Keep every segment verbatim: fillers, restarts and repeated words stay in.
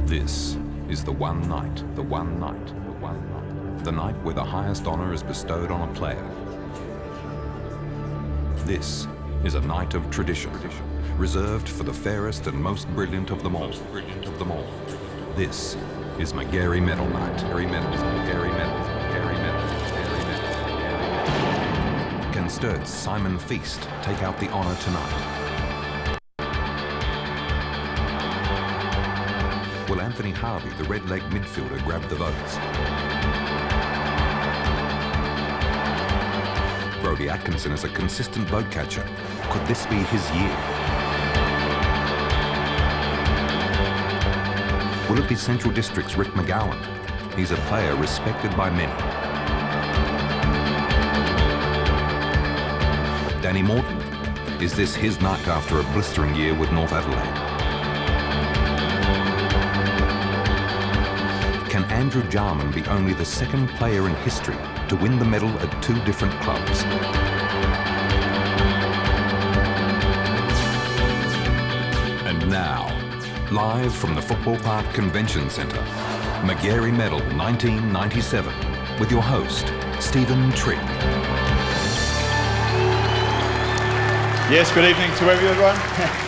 This is the one night, the one night, the one night, the night where the highest honour is bestowed on a player. This is a night of tradition, reserved for the fairest and most brilliant of them all. Of them all. This is Magarey Medal Night. Magarey Medal, Magarey Medal, Magarey Medal, Magarey Medal. Can Sturt's Simon Feast take out the honour tonight? Will Anthony Harvey, the red-leg midfielder, grab the votes? Brodie Atkinson is a consistent vote catcher. Could this be his year? Will it be Central District's Rick McGowan? He's a player respected by many. Danny Morton, is this his night after a blistering year with North Adelaide? Can Andrew Jarman be only the second player in history to win the medal at two different clubs? And now, live from the Football Park Convention Centre, Magarey Medal nineteen ninety-seven, with your host, Stephen Trigg. Yes, good evening to everyone.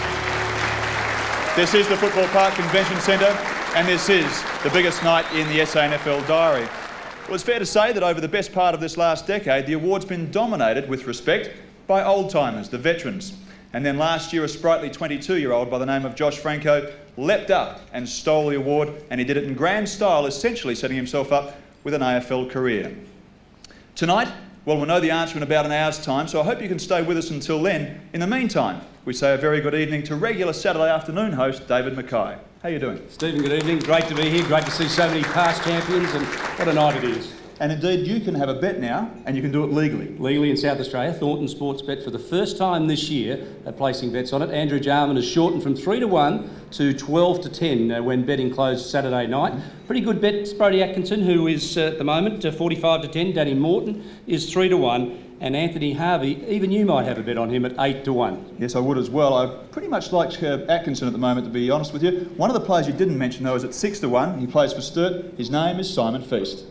This is the Football Park Convention Centre, and this is the biggest night in the S A N F L diary. Well, it's fair to say that over the best part of this last decade, the award's been dominated with respect by old-timers, the veterans. And then last year, a sprightly twenty-two-year-old by the name of Josh Franco leapt up and stole the award, and he did it in grand style, essentially setting himself up with an A F L career. Tonight, well, we'll know the answer in about an hour's time, so I hope you can stay with us until then. In the meantime, we say a very good evening to regular Saturday afternoon host, David Mackay. How are you doing? Stephen, good evening. Great to be here. Great to see so many past champions, and what a night it is. And indeed, you can have a bet now, and you can do it legally. Legally in South Australia, Thornton Sports Bet for the first time this year are placing bets on it. Andrew Jarman has shortened from three to one to twelve to ten uh, when betting closed Saturday night. Pretty good bet, Brodie Atkinson, who is uh, at the moment uh, forty-five to ten. Danny Morton is three to one. And Anthony Harvey, even you might have a bet on him at eight to one. Yes, I would as well. I pretty much like uh, Atkinson at the moment, to be honest with you. One of the players you didn't mention, though, is at six to one. He plays for Sturt. His name is Simon Feast.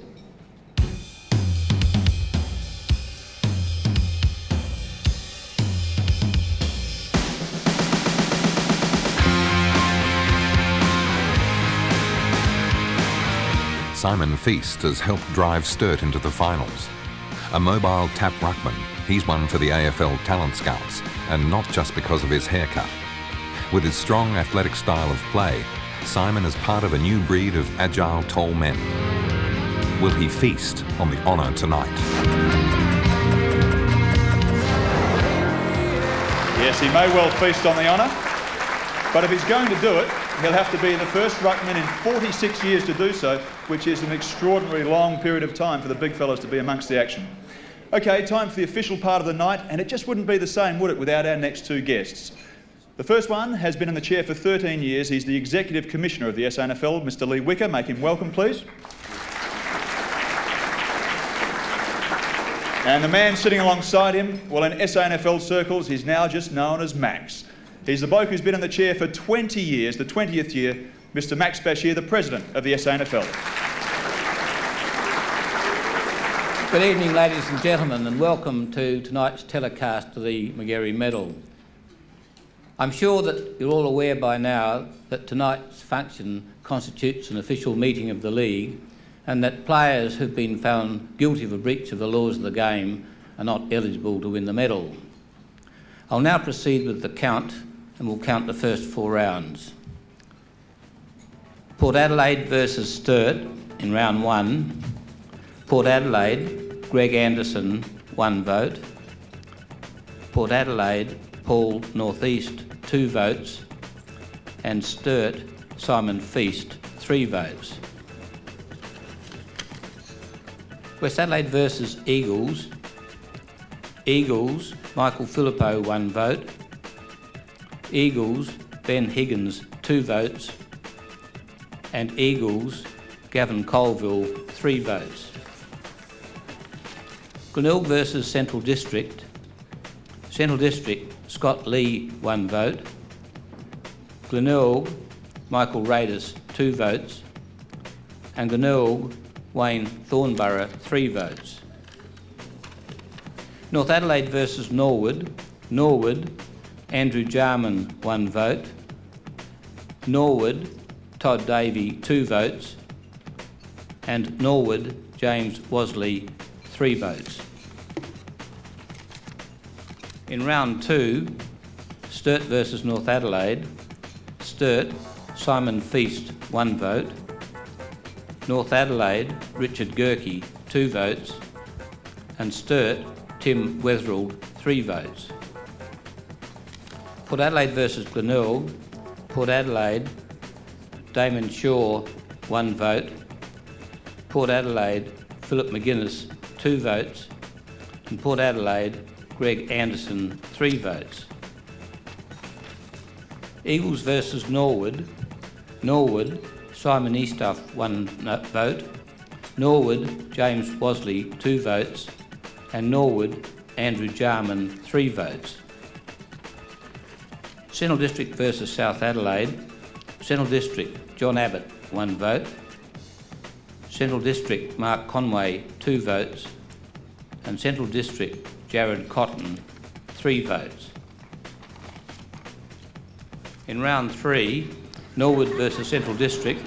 Simon Feast has helped drive Sturt into the finals. A mobile tap ruckman, he's one for the A F L Talent Scouts, and not just because of his haircut. With his strong athletic style of play, Simon is part of a new breed of agile tall men. Will he feast on the honour tonight? Yes, he may well feast on the honour, but if he's going to do it, he'll have to be the first ruckman in forty-six years to do so, which is an extraordinarily long period of time for the big fellas to be amongst the action. OK, time for the official part of the night, and it just wouldn't be the same, would it, without our next two guests. The first one has been in the chair for thirteen years. He's the Executive Commissioner of the S A N F L, Mister Lee Wicker. Make him welcome, please. And the man sitting alongside him, well, in S A N F L circles, he's now just known as Max. He's the bloke who's been in the chair for twenty years, the twentieth year, Mister Max Bashir, the President of the S A N F L. Good evening, ladies and gentlemen, and welcome to tonight's telecast of the Magarey Medal. I'm sure that you're all aware by now that tonight's function constitutes an official meeting of the League, and that players who've been found guilty of a breach of the laws of the game are not eligible to win the medal. I'll now proceed with the count, and we'll count the first four rounds. Port Adelaide versus Sturt in round one. Port Adelaide, Greg Anderson, one vote. Port Adelaide, Paul Northeast, two votes. And Sturt, Simon Feast, three votes. West Adelaide versus Eagles. Eagles, Michael Philippou, one vote. Eagles, Ben Higgins, two votes. And Eagles, Gavin Colville, three votes. Glenelg versus Central District. Central District, Scott Lee, one vote. Glenelg, Michael Radis, two votes, and Glenelg Wayne Thornborough, three votes. North Adelaide versus Norwood. Norwood, Andrew Jarman, one vote. Norwood, Todd Davey, two votes. And Norwood, James Wasley, three votes. In round two, Sturt versus North Adelaide. Sturt, Simon Feast, one vote. North Adelaide, Richard Gerke, two votes. And Sturt, Tim Wetherald, three votes. Port Adelaide versus Glenelg. Port Adelaide, Damon Shaw, one vote. Port Adelaide, Philip McGuinness, two votes. And Port Adelaide, Greg Anderson, three votes. Eagles versus Norwood. Norwood, Simon Eastuff, one vote. Norwood, James Wasley, two votes. And Norwood, Andrew Jarman, three votes. Central District versus South Adelaide. Central District, John Abbott, one vote. Central District, Mark Conway, two votes. And Central District, Jared Cotton, three votes. In round three, Norwood versus Central District.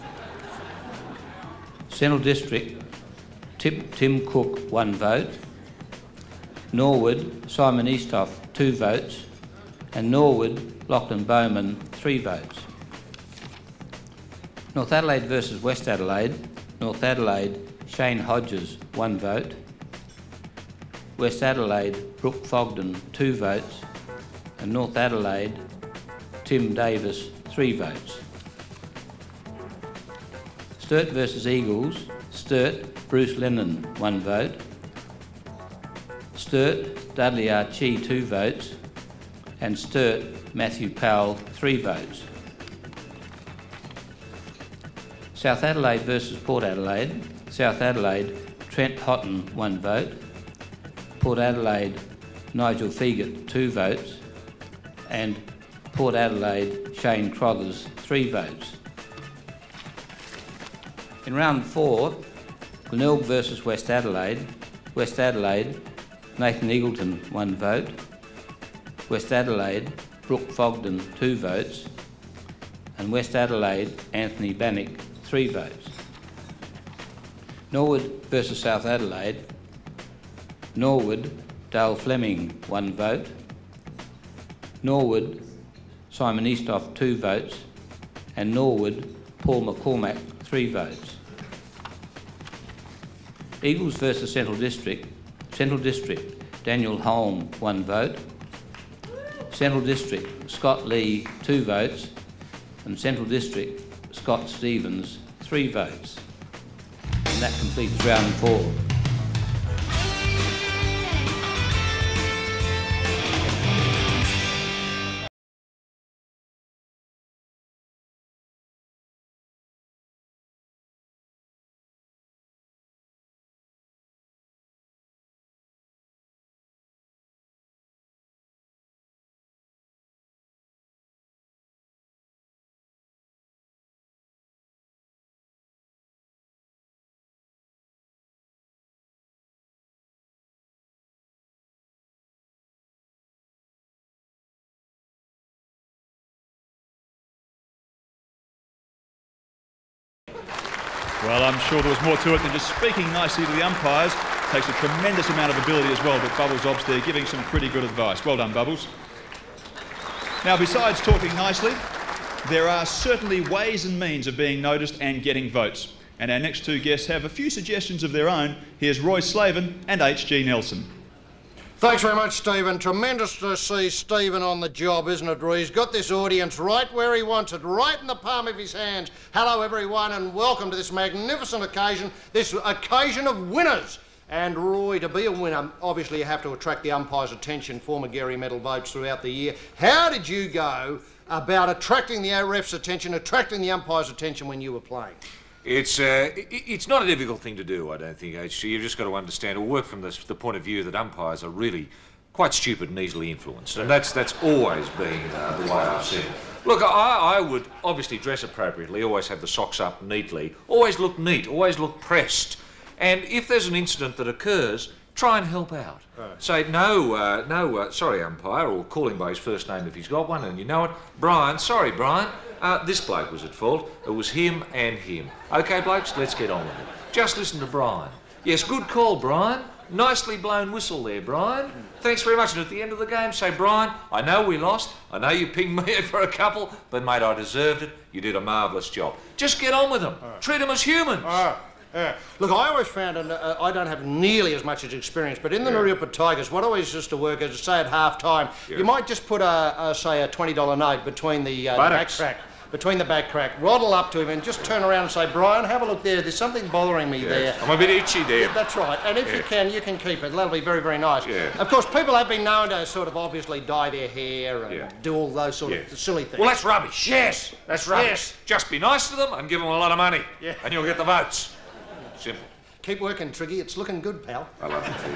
Central District, Tim, Tim Cook, one vote. Norwood, Simon Eastoff, two votes. And Norwood, Lachlan Bowman, three votes. North Adelaide versus West Adelaide. North Adelaide, Shane Hodges, one vote. West Adelaide, Brooke Fogden, two votes. And North Adelaide, Tim Davis, three votes. Sturt versus Eagles. Sturt, Bruce Lennon, one vote. Sturt, Dudley Archie, two votes. And Sturt, Matthew Powell, three votes. South Adelaide versus Port Adelaide. South Adelaide, Trent Houghton, one vote. Port Adelaide, Nigel Fegett, two votes. And Port Adelaide, Shane Crothers, three votes. In round four, Glenelg versus West Adelaide. West Adelaide, Nathan Eagleton, one vote. West Adelaide, Brooke Fogden, two votes. And West Adelaide, Anthony Bannock, three votes. Norwood versus South Adelaide. Norwood, Dale Fleming, one vote. Norwood, Simon Eastoff, two votes. And Norwood, Paul McCormack, three votes. Eagles versus Central District. Central District, Daniel Holm, one vote. Central District, Scott Lee, two votes. And Central District, Scott Stevens, three votes. And that completes round four. Well, I'm sure there was more to it than just speaking nicely to the umpires. Takes a tremendous amount of ability as well, but Bubbles Obst there giving some pretty good advice. Well done, Bubbles. Now, besides talking nicely, there are certainly ways and means of being noticed and getting votes. And our next two guests have a few suggestions of their own. Here's Roy Slavin and H G Nelson. Thanks very much, Stephen. Tremendous to see Stephen on the job, isn't it, Roy? He's got this audience right where he wants it, right in the palm of his hands. Hello, everyone, and welcome to this magnificent occasion, this occasion of winners. And, Roy, to be a winner, obviously you have to attract the umpire's attention for Magarey medal votes throughout the year. How did you go about attracting the ref's attention, attracting the umpire's attention when you were playing? It's uh, it's not a difficult thing to do, I don't think, H G. You've just got to understand or work from the, the point of view that umpires are really quite stupid and easily influenced, and that's that's always been uh, the way I've seen it. Look, I, I would obviously dress appropriately, always have the socks up neatly, always look neat, always look pressed. And if there's an incident that occurs, try and help out. Right. Say, no, uh, no, uh, sorry, umpire, or call him by his first name if he's got one, and you know it. Brian, sorry, Brian, uh, this bloke was at fault. It was him and him. OK, blokes, let's get on with it. Just listen to Brian. Yes, good call, Brian. Nicely blown whistle there, Brian. Thanks very much. And at the end of the game, say, Brian, I know we lost. I know you pinged me for a couple, but, mate, I deserved it. You did a marvellous job. Just get on with them. Right. Treat them as humans. Right. Yeah. Look, I always found, and uh, I don't have nearly as much as experience, but in the yeah. Norwood Tigers, what always used to work is, say, at half-time, yeah. you might just put, a, a, say, a twenty dollar note between the, uh, the back crack, between the back crack, waddle up to him and just turn around and say, Brian, have a look there, there's something bothering me yeah. there. I'm a bit itchy there. Yeah, that's right, and if yeah. you can, you can keep it. That'll be very, very nice. Yeah. Of course, people have been known to sort of obviously dye their hair and yeah. do all those sort yeah. of silly things. Well, that's rubbish. Yes, that's rubbish. Yes. Just be nice to them and give them a lot of money, yeah. and you'll get the votes. Simple. Keep working, Triggy. It's looking good, pal. I love it too.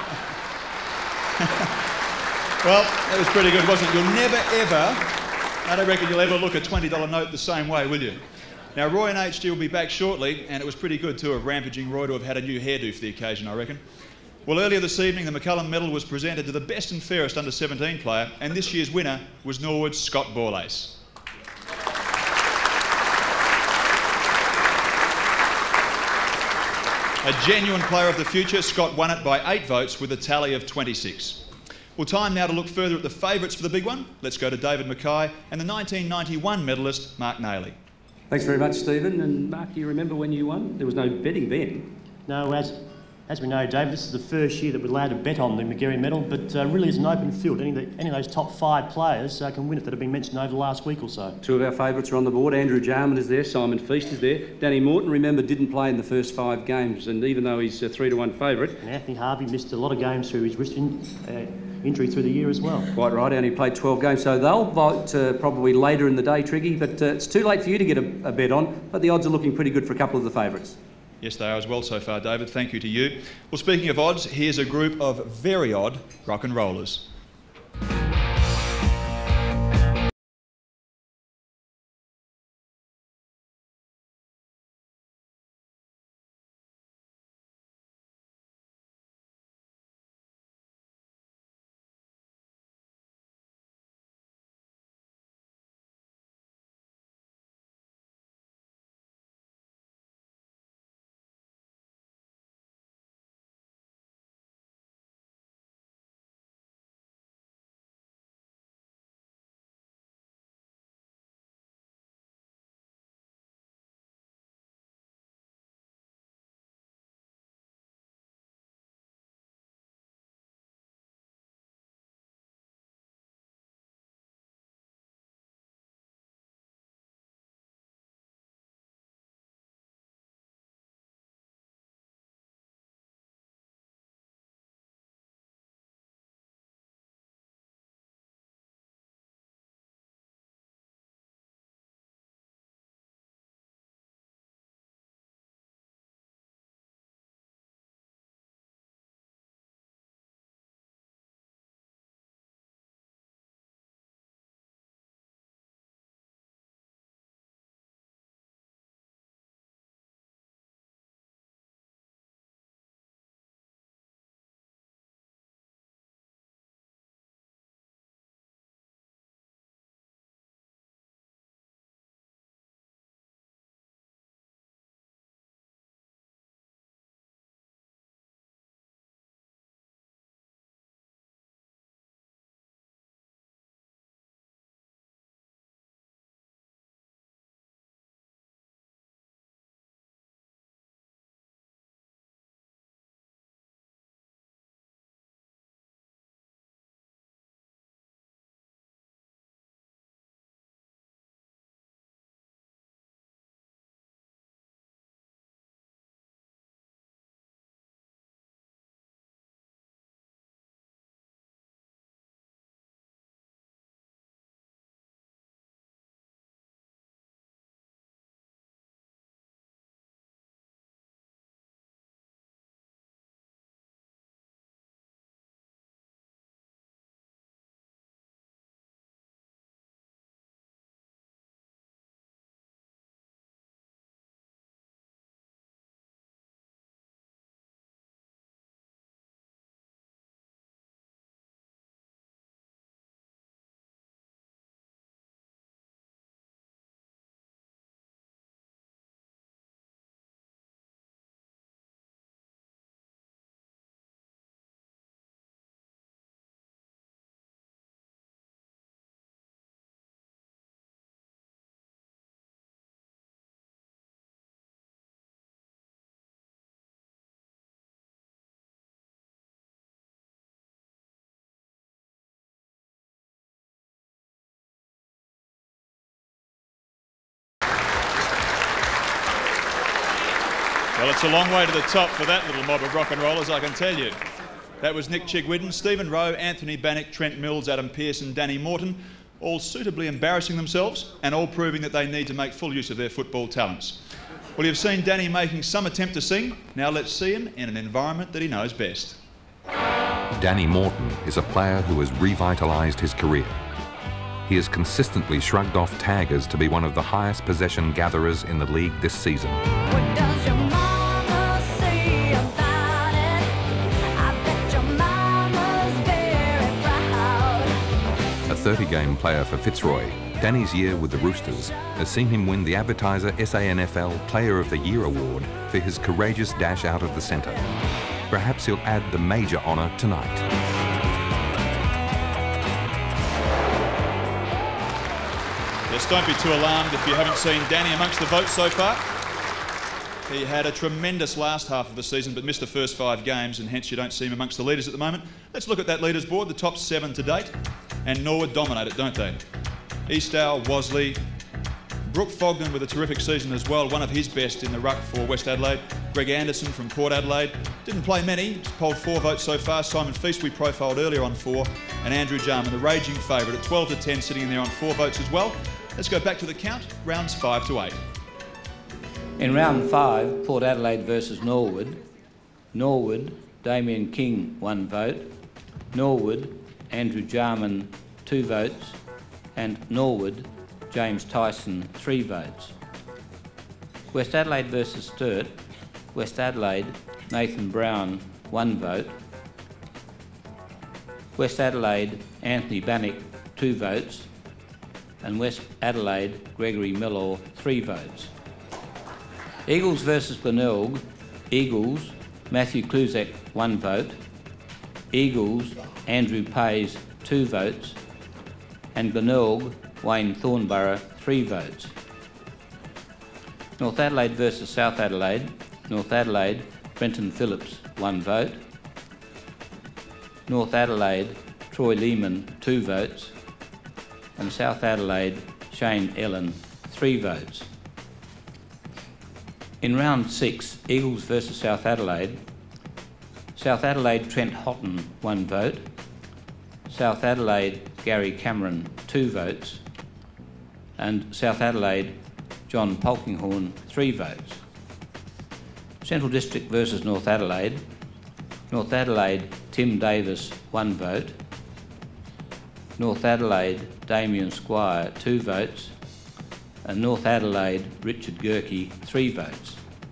Well, that was pretty good, wasn't it? You'll never, ever, I don't reckon you'll ever look a twenty dollar note the same way, will you? Now, Roy and H D will be back shortly, and it was pretty good, too, of Rampaging Roy to have had a new hairdo for the occasion, I reckon. Well, earlier this evening, the McCullum Medal was presented to the best and fairest under seventeen player, and this year's winner was Norwood's Scott Borlace. A genuine player of the future, Scott won it by eight votes with a tally of twenty-six. Well, time now to look further at the favourites for the big one. Let's go to David Mackay and the nineteen ninety-one medalist, Mark Nailey. Thanks very much, Stephen. And Mark, do you remember when you won? There was no betting then. No, as, as we know, Dave, this is the first year that we're allowed to bet on the Magarey medal, but uh, really it's an open field. Any of, the, any of those top five players uh, can win it that have been mentioned over the last week or so. Two of our favourites are on the board. Andrew Jarman is there, Simon Feast is there. Danny Morton, remember, didn't play in the first five games, and even though he's a three to one favourite... And Anthony Harvey missed a lot of games through his wrist in, uh, injury through the year as well. Quite right, he only played twelve games, so they'll vote uh, probably later in the day, Triggy, but uh, it's too late for you to get a, a bet on, but the odds are looking pretty good for a couple of the favourites. Yes, they are as well so far, David. Thank you to you. Well, speaking of odds, here's a group of very odd rock and rollers. Well, it's a long way to the top for that little mob of rock and rollers, I can tell you. That was Nick Chigwidden, Stephen Rowe, Anthony Bannock, Trent Mills, Adam Pearson, Danny Morton, all suitably embarrassing themselves and all proving that they need to make full use of their football talents. Well, you've seen Danny making some attempt to sing. Now let's see him in an environment that he knows best. Danny Morton is a player who has revitalised his career. He has consistently shrugged off taggers to be one of the highest possession gatherers in the league this season. What does your mama say about it? I bet your mama's very proud. A thirty-game player for Fitzroy, Danny's year with the Roosters has seen him win the Advertiser S A N F L Player of the Year award for his courageous dash out of the centre. Perhaps he'll add the major honour tonight. Yes, don't be too alarmed if you haven't seen Danny amongst the votes so far. He had a tremendous last half of the season but missed the first five games and hence you don't see him amongst the leaders at the moment. Let's look at that leaders board, the top seven to date, and Norwood dominate it, don't they? Eastow, Wasley, Brooke Fogden with a terrific season as well, one of his best in the ruck for West Adelaide. Greg Anderson from Port Adelaide, didn't play many, he's polled four votes so far. Simon Feast we profiled earlier on four, and Andrew Jarman, the raging favourite at twelve to ten, sitting in there on four votes as well. Let's go back to the count, rounds five to eight. In round five, Port Adelaide versus Norwood. Norwood, Damien King, one vote. Norwood, Andrew Jarman, two votes. And Norwood, James Tyson, three votes. West Adelaide versus Sturt. West Adelaide, Nathan Brown, one vote. West Adelaide, Anthony Bannock, two votes. And West Adelaide, Gregory Millor, three votes. Eagles versus Glenelg. Eagles, Matthew Kluzak, one vote. Eagles, Andrew Pays, two votes. And Glenelg, Wayne Thornborough, three votes. North Adelaide versus South Adelaide. North Adelaide, Brenton Phillips, one vote. North Adelaide, Troy Lehman, two votes. And South Adelaide, Shane Ellen, three votes. In round six, Eagles versus South Adelaide. South Adelaide, Trent Houghton, one vote. South Adelaide, Gary Cameron, two votes. And South Adelaide, John Polkinghorne, three votes. Central District versus North Adelaide. North Adelaide, Tim Davis, one vote. North Adelaide, Damien Squire, two votes. And North Adelaide, Richard Gerke, three votes.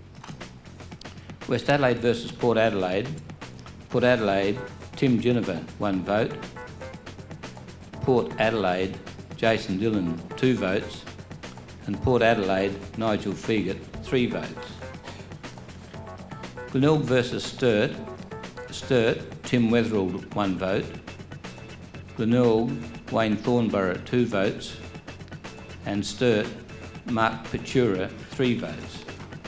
West Adelaide versus Port Adelaide. Port Adelaide, Tim Ginniver, one vote. Port Adelaide, Jason Dillon, two votes. And Port Adelaide, Nigel Fegert, three votes. Glenelg versus Sturt. Sturt, Tim Wetherill, one vote. Glenelg, Wayne Thornborough, two votes. And Sturt, Mark Pitura, three votes.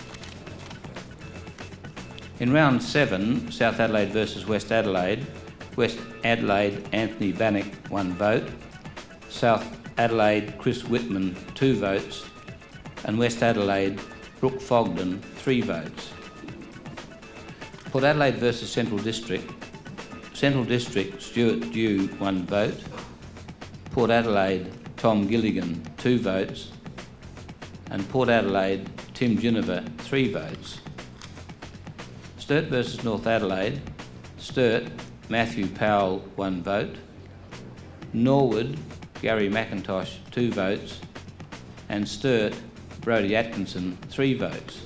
In round seven, South Adelaide versus West Adelaide. West Adelaide, Anthony Bannock, one vote. South Adelaide, Chris Whitman, two votes. And West Adelaide, Brooke Fogden, three votes. Port Adelaide versus Central District. Central District, Stuart Dew, one vote. Port Adelaide, Tom Gilligan, two votes. And Port Adelaide, Tim Ginniver, three votes. Sturt versus North Adelaide. Sturt, Matthew Powell, one vote. Norwood, Gary McIntosh, two votes. And Sturt, Brodie Atkinson, three votes.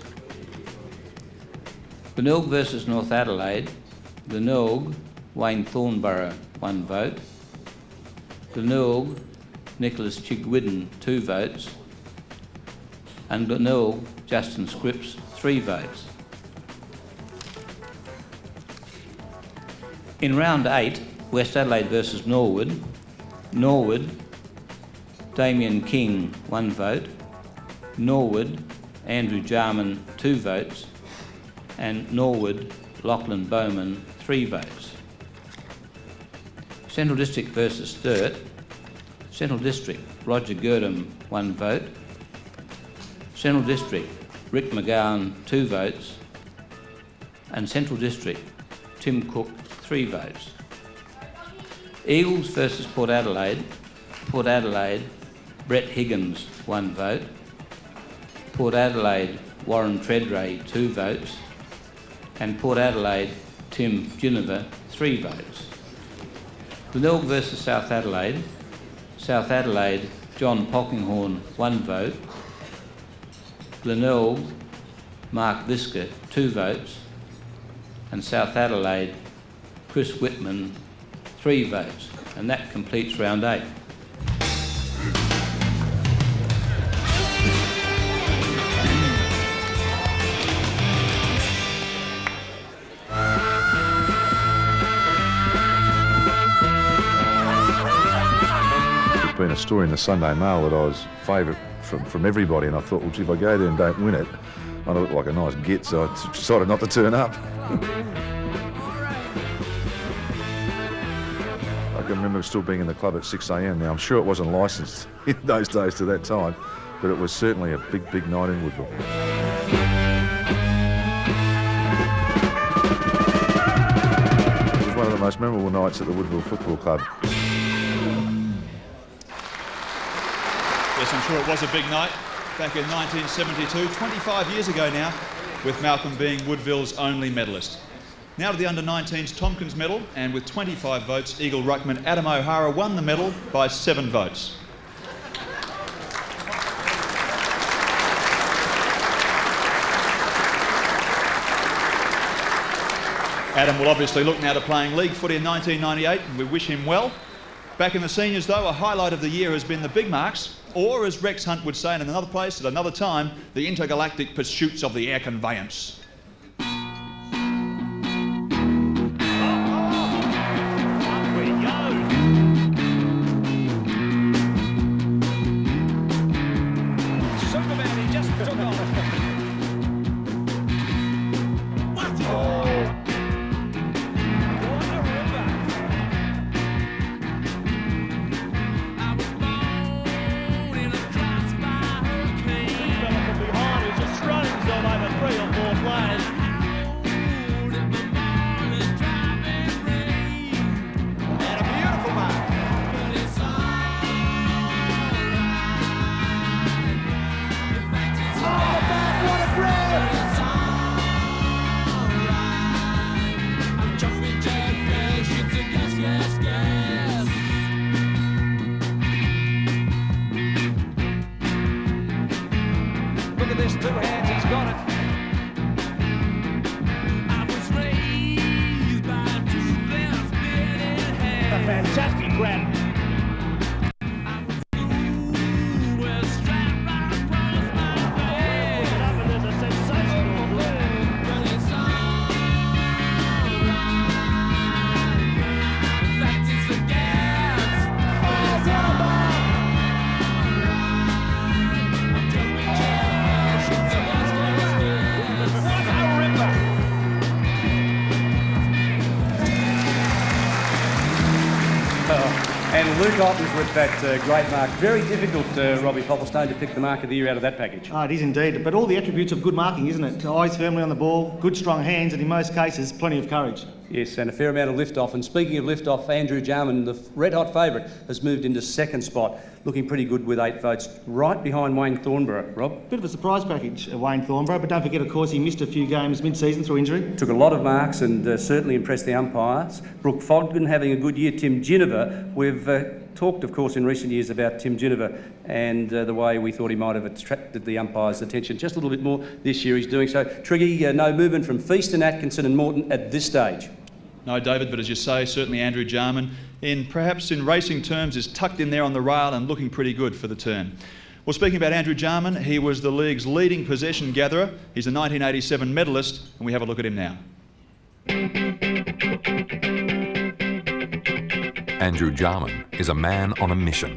Glenelg versus North Adelaide. Glenelg, Wayne Thornborough, one vote. Glenelg, Nicholas Chigwidden, two votes. And Glenelg, Justin Scripps, three votes. In round eight, West Adelaide versus Norwood. Norwood, Damien King, one vote. Norwood, Andrew Jarman, two votes. And Norwood, Lachlan Bowman, three votes. Central District versus Sturt. Central District, Roger Girdham, one vote. Central District, Rick McGowan, two votes. And Central District, Tim Cook, three votes. Eagles versus Port Adelaide, Port Adelaide, Brett Higgins, one vote. Port Adelaide, Warren Treadray, two votes. And Port Adelaide, Tim Ginniver, three votes. Glenelg versus South Adelaide, South Adelaide, John Polkinghorne, one vote. Glenelg, Mark Lisker, two votes. And South Adelaide, Chris Whitman, three votes. And that completes round eight. Been a story in the Sunday Mail that I was favourite from, from everybody, and I thought, well, gee, if I go there and don't win it, I look like a nice git, so I decided not to turn up. I can remember still being in the club at six A M Now, I'm sure it wasn't licensed in those days to that time, but it was certainly a big, big night in Woodville. It was one of the most memorable nights at the Woodville Football Club. Yes, I'm sure it was a big night back in nineteen seventy-two, twenty-five years ago now, with Malcolm being Woodville's only medalist. Now to the under nineteens Tompkins medal, and with twenty-five votes, Eagle ruckman Adam O'Hara won the medal by seven votes. Adam will obviously look now to playing league footy in nineteen ninety-eight, and we wish him well. Back in the seniors, though, a highlight of the year has been the big marks, or as Rex Hunt would say in another place at another time, the intergalactic pursuits of the air conveyance. Luke Ottens with that uh, great mark. Very difficult, uh, Robbie Popplestone, to pick the mark of the year out of that package. Oh, it is indeed, but all the attributes of good marking, isn't it? Eyes firmly on the ball, good strong hands, and in most cases, plenty of courage. Yes, and a fair amount of lift-off. And speaking of lift-off, Andrew Jarman, the red-hot favourite, has moved into second spot, looking pretty good with eight votes, right behind Wayne Thornborough. Rob? Bit of a surprise package, uh, Wayne Thornborough, but don't forget, of course, he missed a few games mid-season through injury. Took a lot of marks and uh, certainly impressed the umpires. Brooke Fogden having a good year. Tim Ginniver, we've uh, talked, of course, in recent years about Tim Ginniver and uh, the way we thought he might have attracted the umpires' attention just a little bit more this year. He's doing so. Triggy, uh, no movement from Feaston, Atkinson and Morton at this stage. No, David, but as you say, certainly Andrew Jarman, in perhaps in racing terms, is tucked in there on the rail and looking pretty good for the turn. Well, speaking about Andrew Jarman, he was the league's leading possession gatherer. He's a nineteen eighty-seven medalist, and we have a look at him now. Andrew Jarman is a man on a mission.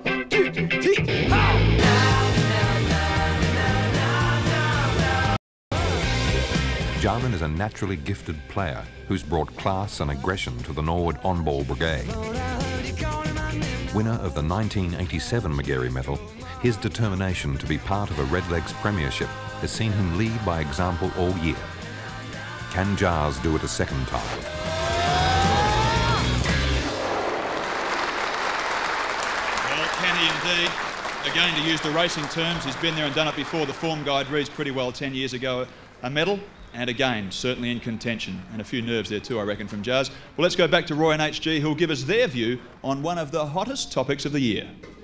Jarman is a naturally gifted player who's brought class and aggression to the Norwood on-ball brigade. Winner of the nineteen eighty-seven Magarey medal, his determination to be part of a Redlegs premiership has seen him lead by example all year. Can Jars do it a second time? Well, can he indeed? Again, to use the racing terms, he's been there and done it before. The form guide reads pretty well ten years ago. A medal, and again, certainly in contention. And a few nerves there too, I reckon, from Jars. Well, let's go back to Roy and H G, who'll give us their view on one of the hottest topics of the year.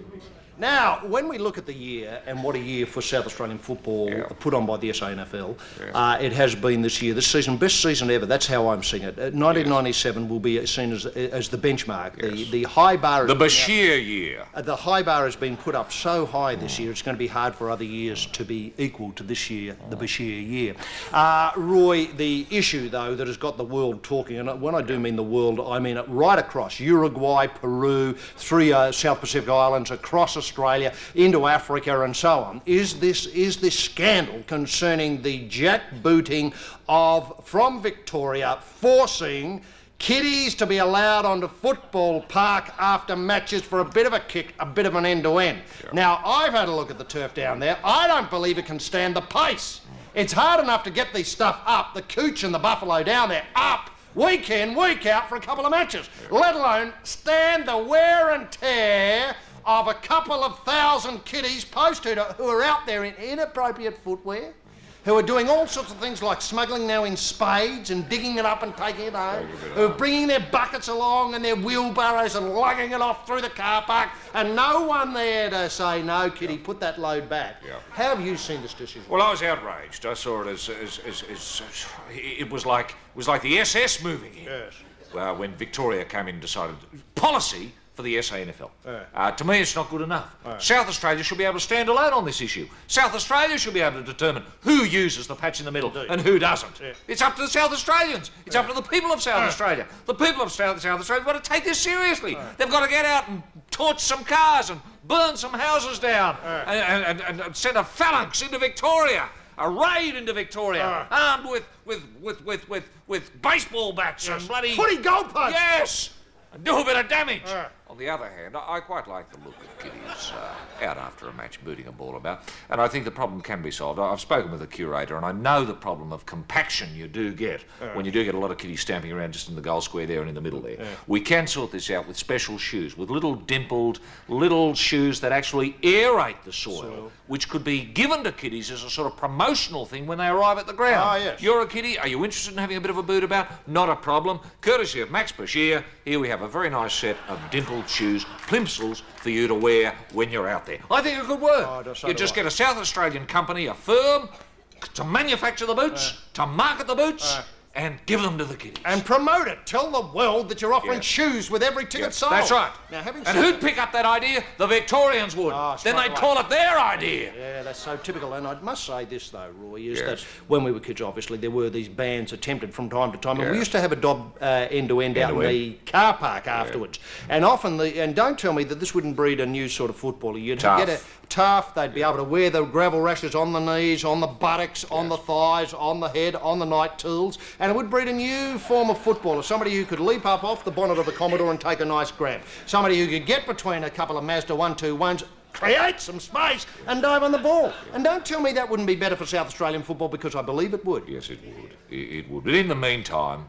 Now, when we look at the year and what a year for South Australian football Yeah. put on by the S A N F L, Yeah. uh, it has been this year, this season, best season ever. That's how I'm seeing it. Uh, nineteen ninety-seven will be seen as as the benchmark. The Yes. the high bar. The has been Bashir year. out- uh, the high bar has been put up so high this year. It's going to be hard for other years to be equal to this year, the Bashir year. Uh, Roy, the issue though that has got the world talking, and when I do mean the world, I mean it right across Uruguay, Peru, three uh, South Pacific islands, across Australia, into Africa and so on, is this is this scandal concerning the jackbooting of, from Victoria, forcing kiddies to be allowed onto football park after matches for a bit of a kick, a bit of an end-to-end. Yeah. Now, I've had a look at the turf down there. I don't believe it can stand the pace. It's hard enough to get this stuff up, the Cooch and the Buffalo down there, up, week in, week out for a couple of matches, yeah. let alone stand the wear and tear of a couple of thousand kiddies posted who are out there in inappropriate footwear, who are doing all sorts of things like smuggling now in spades and digging it up and taking it home, who are bringing their buckets along and their wheelbarrows and lugging it off through the car park, and no one there to say, no, kiddie, put that load back. Yeah. How have you seen this decision? Well, I was outraged. I saw it as, as, as, as, as it was like it was like the S S moving in. Yes. Well, when Victoria came in and decided policy for the S A N F L. Yeah. Uh, to me, it's not good enough. Yeah. South Australia should be able to stand alone on this issue. South Australia should be able to determine who uses the patch in the middle Indeed. and who doesn't. Yeah. It's up to the South Australians. It's Yeah. up to the people of South Yeah. Australia. The people of South, South Australia have got to take this seriously. Yeah. They've got to get out and torch some cars and burn some houses down Yeah. and, and, and, and send a phalanx into Victoria. A raid into Victoria, Yeah. armed with with with with with, with baseball bats Yes. and bloody Footy goalposts. Yes, and do a bit of damage. Yeah. On the other hand, I, I quite like the look of kiddies uh, out after a match booting a ball about, and I think the problem can be solved. I- I've spoken with the curator, and I know the problem of compaction you do get when you do get a lot of kiddies stamping around just in the goal square there and in the middle there. We can sort this out with special shoes, with little dimpled, little shoes that actually aerate the soil, Soil. which could be given to kiddies as a sort of promotional thing when they arrive at the ground. Ah, yes. You're a kiddie, are you interested in having a bit of a boot about? Not a problem. Courtesy of Max Bashir, here we have a very nice set of dimpled shoes, plimsolls, for you to wear when you're out there. I think it could work. Oh, so you do just I. get a South Australian company, a firm, to manufacture the boots, to market the boots, Uh. and give them to the kiddies. And promote it. Tell the world that you're offering Yes. shoes with every ticket Yes, sold. that's right. Now, having and said who'd pick up that idea? The Victorians would. Ah, then straight they'd away. call it their idea. Yeah, that's so typical. And I must say this, though, Roy, is Yes. that when we were kids, obviously, there were these bans attempted from time to time. And we Yes. used to have a dob uh, end-to-end out in End-to-end. the car park afterwards. And often, the and don't tell me that this wouldn't breed a new sort of footballer. You'd Tough. get a tough, they'd be able to wear the gravel rashes on the knees, on the buttocks, on the thighs, on the head, on the night tools. And it would breed a new form of footballer, somebody who could leap up off the bonnet of a Commodore and take a nice grab. Somebody who could get between a couple of Mazda one two ones, create some space and dive on the ball. And don't tell me that wouldn't be better for South Australian football, because I believe it would. Yes, it would. It, it would. But in the meantime,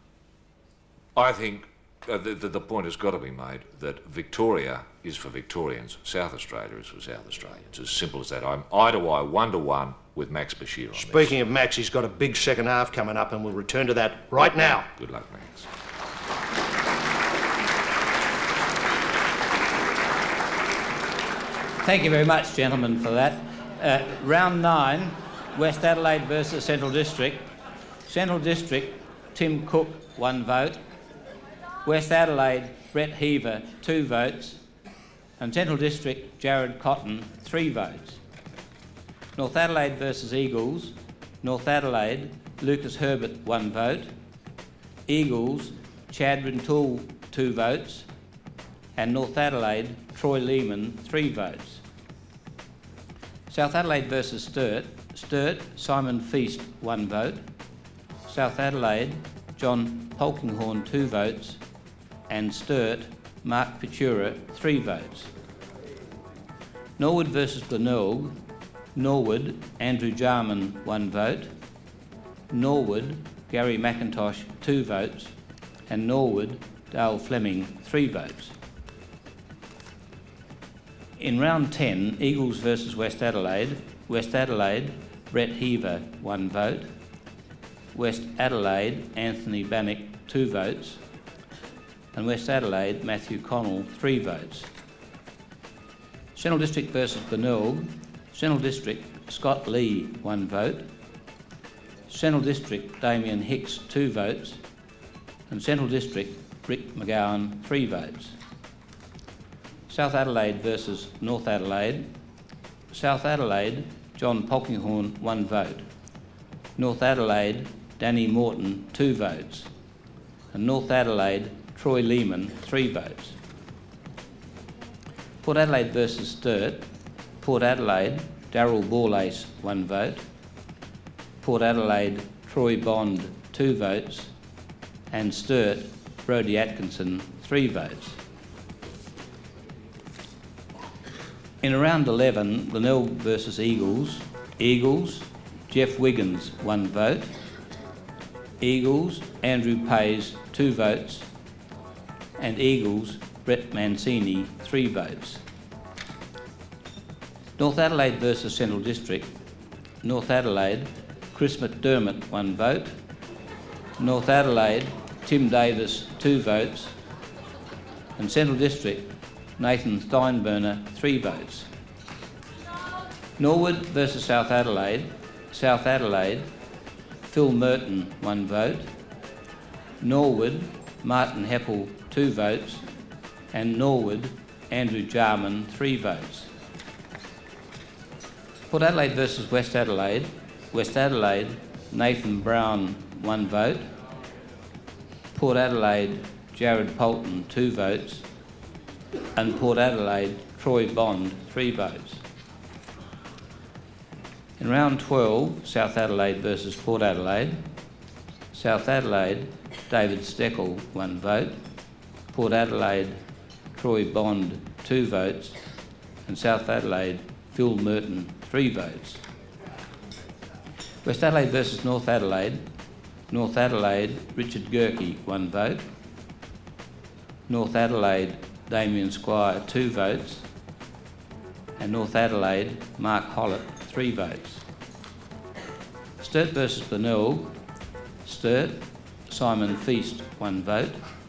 I think uh, the, the, the point has got to be made that Victoria is for Victorians, South Australia is for South Australians. As simple as that. I'm eye to eye, one to one with Max Bashir on this. Speaking of Max, he's got a big second half coming up, and we'll return to that right now. Good luck, Max. Thank you very much, gentlemen, for that. Uh, round nine, West Adelaide versus Central District. Central District, Tim Cook, one vote. West Adelaide, Brett Heaver, two votes. And Central District, Jared Cotton, three votes. North Adelaide versus Eagles. North Adelaide, Lucas Herbert, one vote. Eagles, Chad Rintoul, two votes. And North Adelaide, Troy Lehman, three votes. South Adelaide versus Sturt. Sturt, Simon Feast, one vote. South Adelaide, John Polkinghorn, two votes. And Sturt, Mark Pitura, three votes. Norwood versus Glenelg. Norwood, Andrew Jarman, one vote. Norwood, Gary McIntosh, two votes, and Norwood, Dale Fleming, three votes. In round ten, Eagles versus West Adelaide, West Adelaide, Brett Heaver, one vote. West Adelaide, Anthony Bannock, two votes. And West Adelaide, Matthew Connell, three votes. Central District versus Benilde, Central District, Scott Lee, one vote. Central District, Damien Hicks, two votes. And Central District, Rick McGowan, three votes. South Adelaide versus North Adelaide, South Adelaide, John Polkinghorn, one vote. North Adelaide, Danny Morton, two votes. And North Adelaide, Troy Lehman, three votes. Port Adelaide versus Sturt, Port Adelaide, Darryl Borlace, one vote. Port Adelaide, Troy Bond, two votes. And Sturt, Brodie Atkinson, three votes. In round eleven, Glenelg versus Eagles, Eagles, Jeff Wiggins, one vote. Eagles, Andrew Pays, two votes. And Eagles, Brett Mancini, three votes. North Adelaide versus Central District, North Adelaide, Chris McDermott, one vote. North Adelaide, Tim Davis, two votes. And Central District, Nathan Steinburner, three votes. Norwood versus South Adelaide, South Adelaide, Phil Merton, one vote. Norwood, Martin Heppel, two votes. And Norwood, Andrew Jarman, three votes. Port Adelaide versus West Adelaide, West Adelaide, Nathan Brown, one vote. Port Adelaide, Jared Polton, two votes. And Port Adelaide, Troy Bond, three votes. In round twelve, South Adelaide versus Port Adelaide, South Adelaide, David Steckel, one vote. Port Adelaide, Troy Bond, two votes. And South Adelaide, Phil Merton, three votes. West Adelaide versus North Adelaide, North Adelaide, Richard Gerke, one vote. North Adelaide, Damien Squire, two votes. And North Adelaide, Mark Hollett, three votes. Sturt versus Benilde, Sturt, Simon Feast, one vote.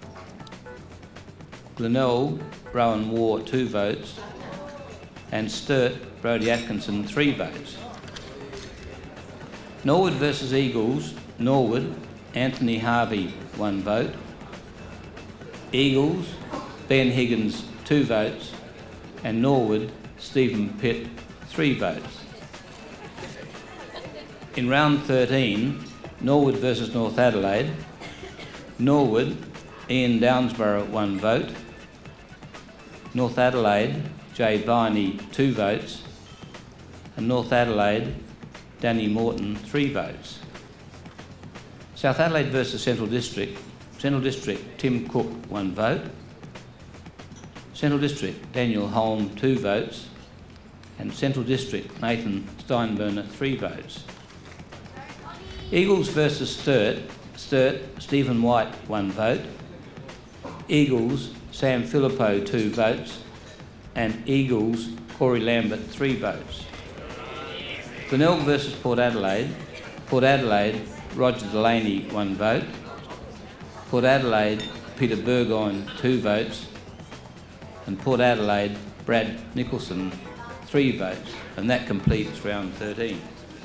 Glenelg, Rowan War, two votes. And Sturt, Brodie Atkinson, three votes. Norwood versus Eagles, Norwood, Anthony Harvey, one vote. Eagles, Ben Higgins, two votes. And Norwood, Stephen Pitt, three votes. In round thirteen, Norwood versus North Adelaide, Norwood, Ian Downsborough, one vote. North Adelaide, Jay Viney, two votes. And North Adelaide, Danny Morton, three votes. South Adelaide versus Central District, Central District, Tim Cook, one vote. Central District, Daniel Holm, two votes. And Central District, Nathan Steinburner, three votes. Eagles versus Sturt, Sturt, Stephen White, one vote. Eagles, Sam Filippo, two votes. And Eagles, Corey Lambert, three votes. Glenelg versus Port Adelaide, Port Adelaide, Roger Delaney, one vote. Port Adelaide, Peter Burgoyne, two votes. And Port Adelaide, Brad Nicholson, three votes. And that completes round thirteen.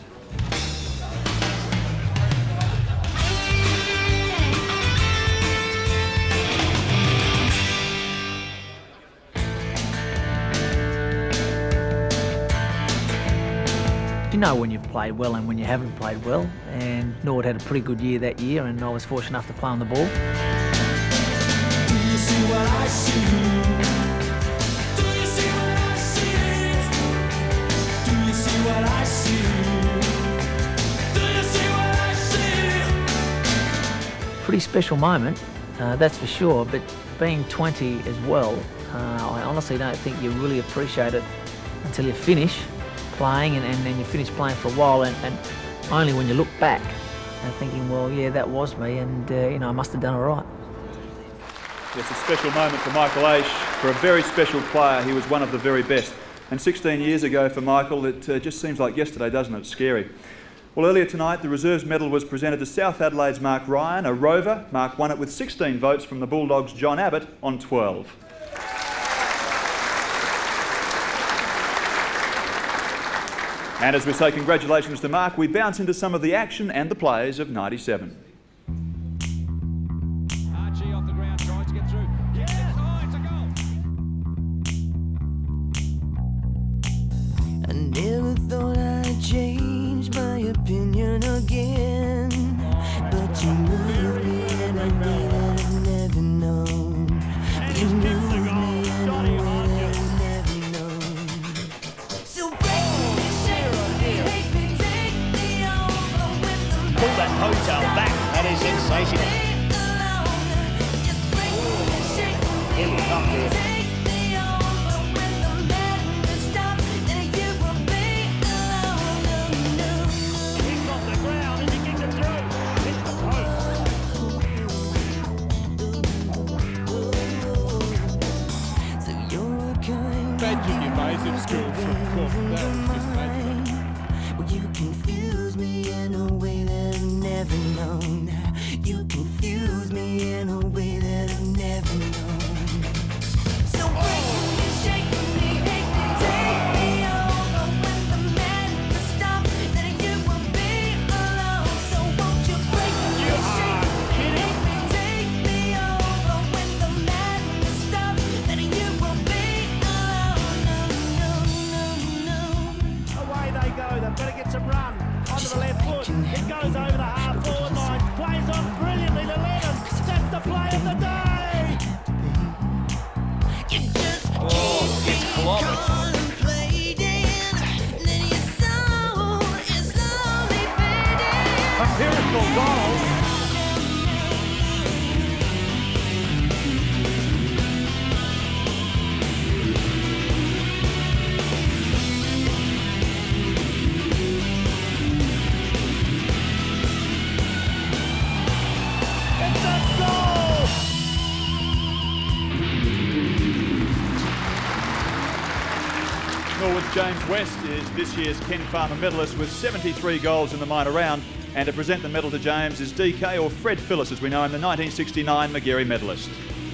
You know when you've played well and when you haven't played well, and Norwood had a pretty good year that year, and I was fortunate enough to play on the ball. Do you see what I see? Do you see what I see? Do you see what I see? Do you see what I see? Pretty special moment, uh, that's for sure, but being twenty as well, uh, I honestly don't think you really appreciate it until you finish playing, and, and then you finish playing for a while, and, and only when you look back uh, thinking, well, yeah, that was me, and, uh, you know, I must have done it right. It's a special moment for Michael Aish. For a very special player, he was one of the very best. And sixteen years ago for Michael, it uh, just seems like yesterday, doesn't it? It's scary. Well, earlier tonight, the Reserves Medal was presented to South Adelaide's Mark Ryan, a rover. Mark won it with sixteen votes from the Bulldogs' John Abbott on twelve. And as we say congratulations to Mark, we bounce into some of the action and the plays of ninety-seven. Archie off the ground, tries to get through. Yes! Oh, it's a goal! I never thought I'd change my opinion again, but you moved me in a way that I've never known. You moved me in a way that I've never known. So break me, shake me, make me, take me over with the Pull that hotel back. That is sensational. Here we come here. Imagine your mates at school. That was just magical. Well, you confuse me in a way that I've never known. You confuse me in a way that I've never known. So break me, shake me, make me, take me over when the madness stops. Then you will be alone. So won't you break me, shake me, make me, take me over when the madness stops. Then you will be alone. No, no, no, no. Away they go. They've got to get some run onto the left foot. It goes over the half forward line. Plays on brilliantly to Lennon. That's the play of the day. You just Oh, it's clobbered. contemplating, then your soul is slowly fading. A miracle goal. It's a goal. Norwood's James West is this year's Ken Farmer medalist with seventy-three goals in the minor round. And to present the medal to James is D K, or Fred Phillis as we know him, the nineteen sixty-nine Magarey medalist.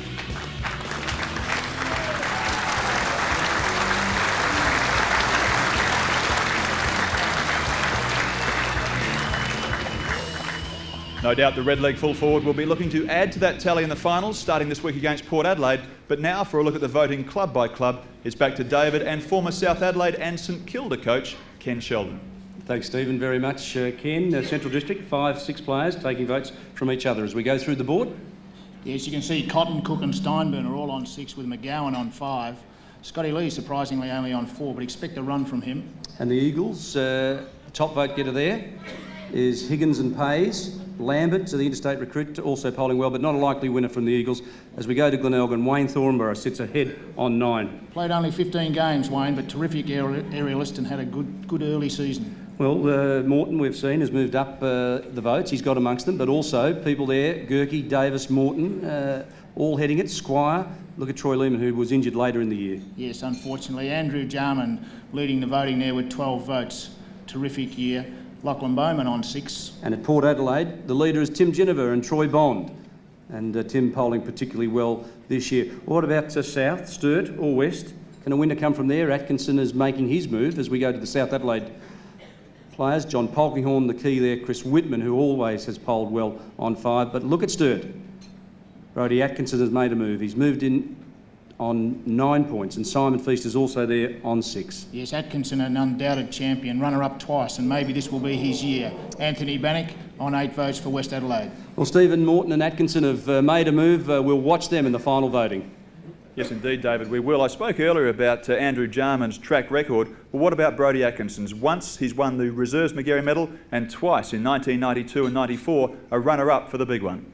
No doubt the red leg full forward will be looking to add to that tally in the finals, starting this week against Port Adelaide. But now for a look at the voting club by club, it's back to David and former South Adelaide and St Kilda coach Ken Sheldon. Thanks, Stephen, very much. Uh, Ken, uh, Central District, five, six players taking votes from each other as we go through the board. Yes, you can see Cotton, Cook and Steinburn are all on six, with McGowan on five. Scotty Lee surprisingly only on four, but expect a run from him. And the Eagles, uh, the top vote getter there is Higgins and Pays. Lambert, to the interstate recruit, also polling well, but not a likely winner from the Eagles. As we go to Glenelg, Wayne Thornborough sits ahead on nine. Played only fifteen games, Wayne, but terrific aerialist and had a good, good early season. Well, uh, Morton, we've seen, has moved up uh, the votes. He's got amongst them, but also people there, Gerke, Davis, Morton, uh, all heading it. Squire, look at Troy Lehman, who was injured later in the year. Yes, unfortunately. Andrew Jarman leading the voting there with twelve votes. Terrific year. Lachlan Bowman on six. And at Port Adelaide, the leader is Tim Ginniver and Troy Bond. And uh, Tim polling particularly well this year. What about uh, South, Sturt or West? Can a winner come from there? Atkinson is making his move as we go to the South Adelaide players. John Polkinghorne, the key there. Chris Whitman, who always has polled well on five. But look at Sturt. Brodie Atkinson has made a move. He's moved in on nine points, and Simon Feast is also there on six. Yes, Atkinson, an undoubted champion, runner-up twice, and maybe this will be his year. Anthony Bannock on eight votes for West Adelaide. Well, Stephen, Morton and Atkinson have uh, made a move. Uh, we'll watch them in the final voting. Yes, indeed, David, we will. I spoke earlier about uh, Andrew Jarman's track record. Well, what about Brodie Atkinson's? Once he's won the Reserves Magarey medal, and twice in nineteen ninety-two and ninety-four, a runner-up for the big one.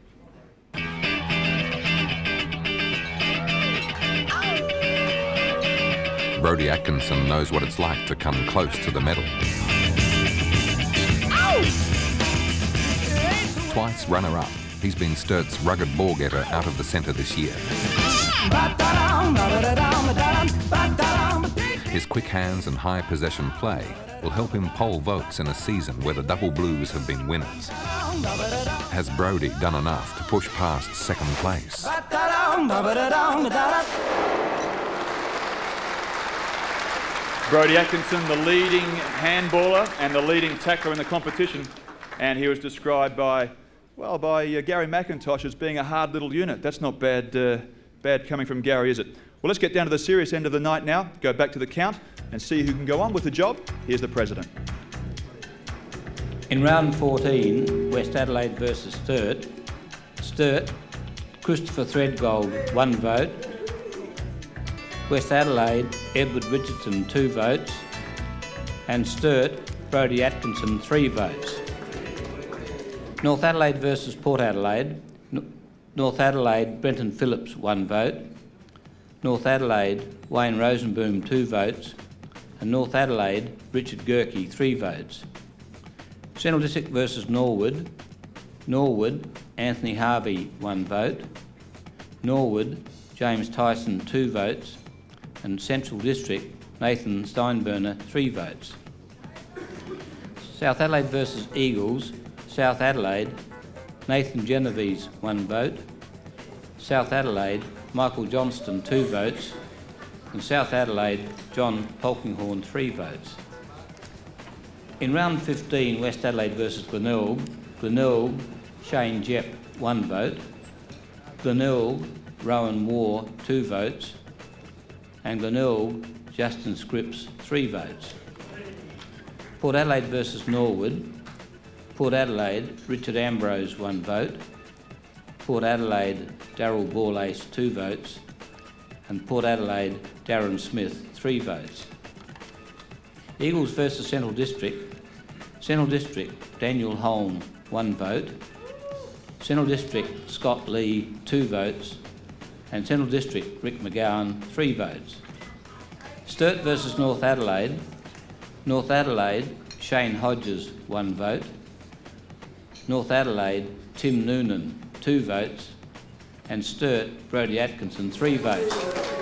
Brodie Atkinson knows what it's like to come close to the medal. twice runner-up, he's been Sturt's rugged ball-getter out of the centre this year. His quick hands and high possession play will help him poll votes in a season where the double blues have been winners. Has Brodie done enough to push past second place? Brodie Atkinson, the leading handballer and the leading tackler in the competition, and he was described by, well, by uh, Gary McIntosh as being a hard little unit. That's not bad, uh, bad coming from Gary, is it? Well, let's get down to the serious end of the night now, go back to the count and see who can go on with the job. Here's the president. In round fourteen, West Adelaide versus Sturt. Sturt, Christopher Threadgold, one vote. West Adelaide, Edward Richardson, two votes. And Sturt, Brodie Atkinson, three votes. North Adelaide versus Port Adelaide. N North Adelaide, Brenton Phillips, one vote. North Adelaide, Wayne Rosenboom, two votes. And North Adelaide, Richard Gerke, three votes. Central District versus Norwood. Norwood, Anthony Harvey, one vote. Norwood, James Tyson, two votes. And Central District, Nathan Steinburner, three votes. South Adelaide versus Eagles. South Adelaide, Nathan Genovese, one vote. South Adelaide, Michael Johnston, two votes. And South Adelaide, John Polkinghorne, three votes. In round fifteen, West Adelaide versus Glenelg. Glenelg, Shane Jepp, one vote. Glenelg, Rowan Waugh, two votes. And Glenelg, Justin Scripps, three votes. Port Adelaide versus Norwood. Port Adelaide, Richard Ambrose, one vote. Port Adelaide, Darryl Borlace, two votes. And Port Adelaide, Darren Smith, three votes. Eagles versus Central District. Central District, Daniel Holm, one vote. Central District, Scott Lee, two votes. And Central District, Rick McGowan, three votes. Sturt versus North Adelaide. North Adelaide, Shane Hodges, one vote. North Adelaide, Tim Noonan, two votes. And Sturt, Brodie Atkinson, three votes.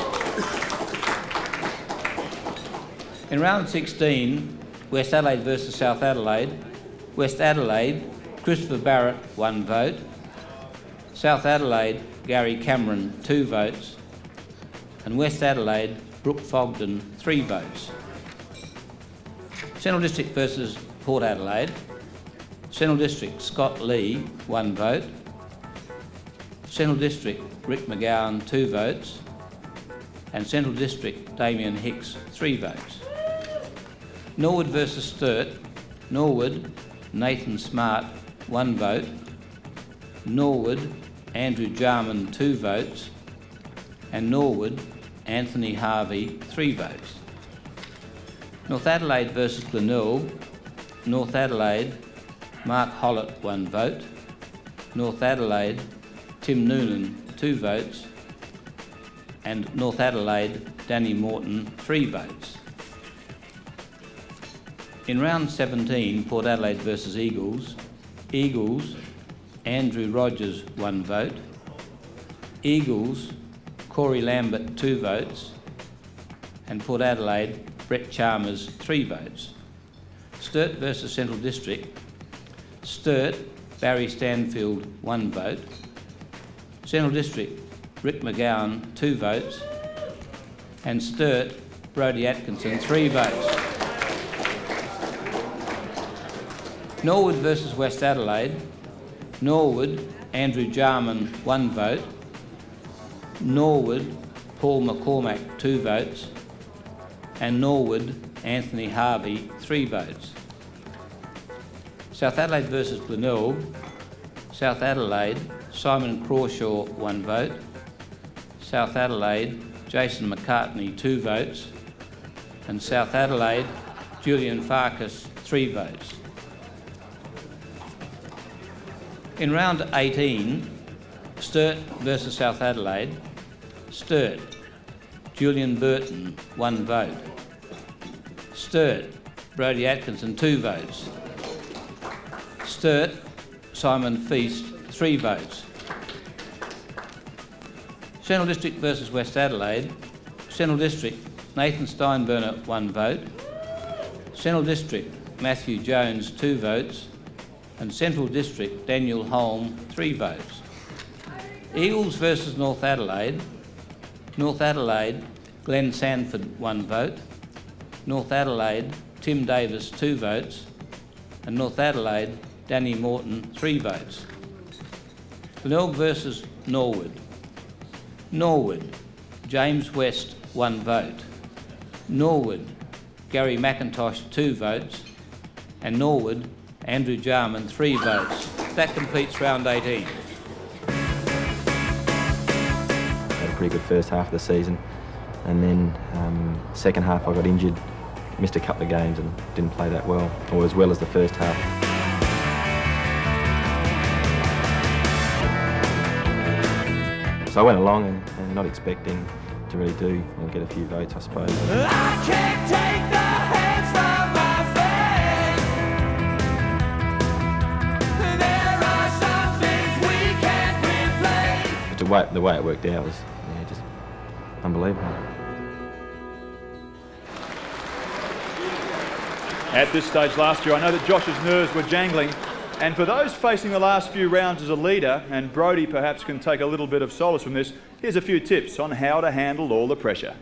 In round sixteen, West Adelaide versus South Adelaide. West Adelaide, Christopher Barrett, one vote. South Adelaide, Gary Cameron, two votes. And West Adelaide, Brooke Fogden, three votes. Central District versus Port Adelaide. Central District, Scott Lee, one vote. Central District, Rick McGowan, two votes. And Central District, Damien Hicks, three votes. Norwood versus Sturt. Norwood, Nathan Smart, one vote. Norwood, Andrew Jarman, two votes. And Norwood, Anthony Harvey, three votes. North Adelaide versus Glenelg. North Adelaide, Mark Hollett, one vote. North Adelaide, Tim Noonan, two votes. And North Adelaide, Danny Morton, three votes. In round seventeen, Port Adelaide versus Eagles. Eagles, Andrew Rogers, one vote. Eagles, Corey Lambert, two votes. And Port Adelaide, Brett Chalmers, three votes. Sturt versus Central District. Sturt, Barry Stanfield, one vote. Central District, Rick McGowan, two votes. And Sturt, Brodie Atkinson, three votes. Norwood versus West Adelaide. Norwood, Andrew Jarman, one vote. Norwood, Paul McCormack, two votes. And Norwood, Anthony Harvey, three votes. South Adelaide versus Glenelg. South Adelaide, Simon Crawshaw, one vote. South Adelaide, Jason McCartney, two votes. And South Adelaide, Julian Farkas, three votes. In round eighteen, Sturt versus South Adelaide. Sturt, Julian Burton, one vote. Sturt, Brodie Atkinson, two votes. Sturt, Simon Feast, three votes. Central District versus West Adelaide. Central District, Nathan Steinburner, one vote. Central District, Matthew Jones, two votes. And Central District, Daniel Holm, three votes. Eagles versus North Adelaide. North Adelaide, Glenn Sanford, one vote. North Adelaide, Tim Davis, two votes. And North Adelaide, Danny Morton, three votes. Glenelg versus Norwood. Norwood, James West, one vote. Norwood, Gary McIntosh, two votes. And Norwood, Andrew Jarman, three votes. That completes round eighteen. Had a pretty good first half of the season, and then um, second half I got injured, missed a couple of games and didn't play that well, or as well as the first half. So I went along and, and not expecting to really do and get a few votes, I suppose. I can't take the hands from my face. There are some things we can't replace. The way, the way it worked out was yeah, just unbelievable. At this stage last year, I know that Josh's nerves were jangling. And for those facing the last few rounds as a leader, and Brodie perhaps can take a little bit of solace from this, here's a few tips on how to handle all the pressure.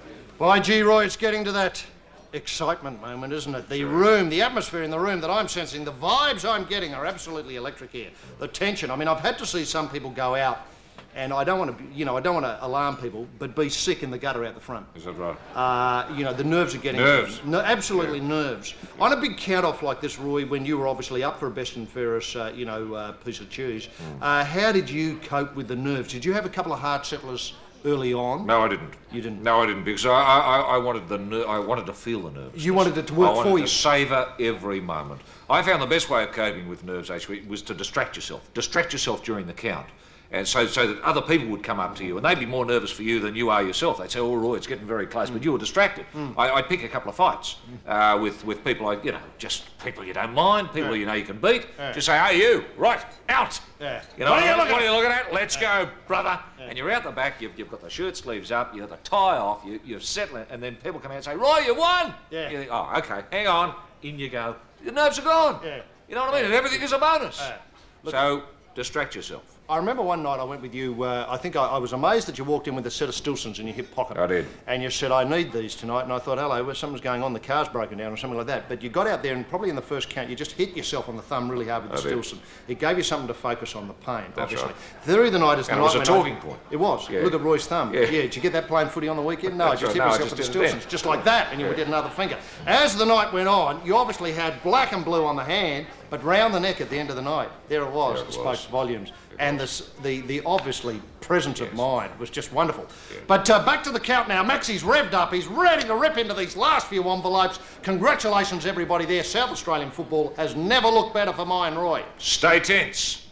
By gee, Roy, it's getting to that excitement moment, isn't it? The room, the atmosphere in the room that I'm sensing, the vibes I'm getting are absolutely electric here. The tension. I mean, I've had to see some people go out, and I don't want to, you know, I don't want to alarm people, but be sick in the gutter out the front. Is that right? Uh, you know, the nerves are getting... Nerves. No, absolutely yeah. nerves. On a big count-off like this, Roy, when you were obviously up for a best and fairest, uh, you know, uh, piece of cheese, mm. uh, how did you cope with the nerves? Did you have a couple of hard settlers early on? No, I didn't. You didn't? No, I didn't, because I, I, I wanted the ner I wanted to feel the nerves. You wanted it to work for you? I wanted to savour every moment. I found the best way of coping with nerves, actually, was to distract yourself. Distract yourself during the count. And so, so that other people would come up to you, and they'd be more nervous for you than you are yourself. They'd say, "Oh, Roy, it's getting very close," mm. but you were distracted. Mm. I, I'd pick a couple of fights uh, with with people, I, you know, just people you don't mind, people yeah. you know you can beat. Yeah. Just say, "Hey, you, right, out." Yeah. You know, what, are you, what are you looking at? Let's yeah. go, brother. Yeah. And you're out the back. You've, you've got the shirt sleeves up. You've got the tie off. You, you're settling, and then people come out and say, "Roy, you won." Yeah. You think, "Oh, okay, hang on." In you go. Your nerves are gone. Yeah. You know what I mean? And everything is a bonus. Yeah. Look, so distract yourself. I remember one night I went with you, uh, I think I, I was amazed that you walked in with a set of Stilsons in your hip pocket. I did. And you said, "I need these tonight," and I thought, hello, well, something's going on, the car's broken down or something like that. But you got out there and probably in the first count you just hit yourself on the thumb really hard with the Stilson. It gave you something to focus on the pain, That's obviously. Right. Through the night as the and night it was a talking I, point. It was. Yeah. Look at Roy's thumb. Yeah. yeah. Did you get that playing footy on the weekend? No, I just right. hit no, myself with the Stilsons, just like that, and you yeah. did another finger. As the night went on, you obviously had black and blue on the hand, but round the neck at the end of the night, there it was. There it it was. spoke volumes. And the, the, the obviously presence yes. of mind was just wonderful. Yeah. But uh, back to the count now. Maxie's revved up. He's ready to rip into these last few envelopes. Congratulations, everybody there. South Australian football has never looked better for mine, Roy. Stay tense.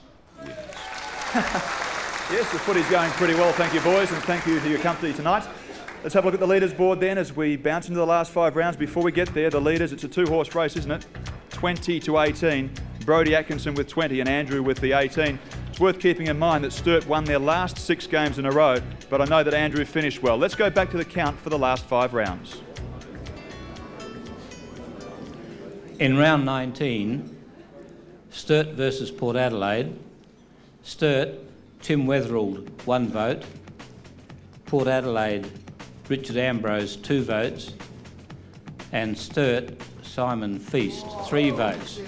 Yes, the footy's going pretty well, thank you, boys, and thank you to your company tonight. Let's have a look at the leaders board then as we bounce into the last five rounds. Before we get there, the leaders, it's a two-horse race, isn't it? twenty to eighteen. Brodie Atkinson with twenty and Andrew with the eighteen. It's worth keeping in mind that Sturt won their last six games in a row, but I know that Andrew finished well. Let's go back to the count for the last five rounds. In round nineteen, Sturt versus Port Adelaide. Sturt, Tim Weatherald, one vote. Port Adelaide, Richard Ambrose, two votes. And Sturt, Simon Feast, three votes.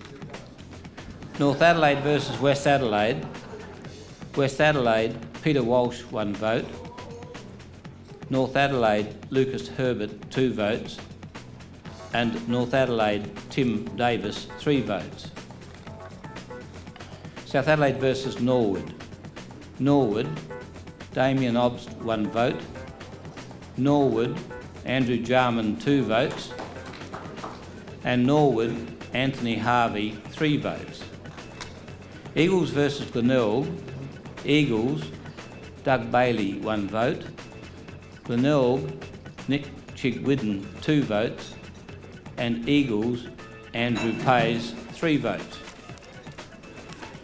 North Adelaide versus West Adelaide. West Adelaide, Peter Walsh, one vote. North Adelaide, Lucas Herbert, two votes. And North Adelaide, Tim Davis, three votes. South Adelaide versus Norwood. Norwood, Damien Obst, one vote. Norwood, Andrew Jarman, two votes. And Norwood, Anthony Harvey, three votes. Eagles versus Glenelg. Eagles, Doug Bailey, one vote. Glenelg, Nick Chigwidden, two votes. And Eagles, Andrew Pays, three votes.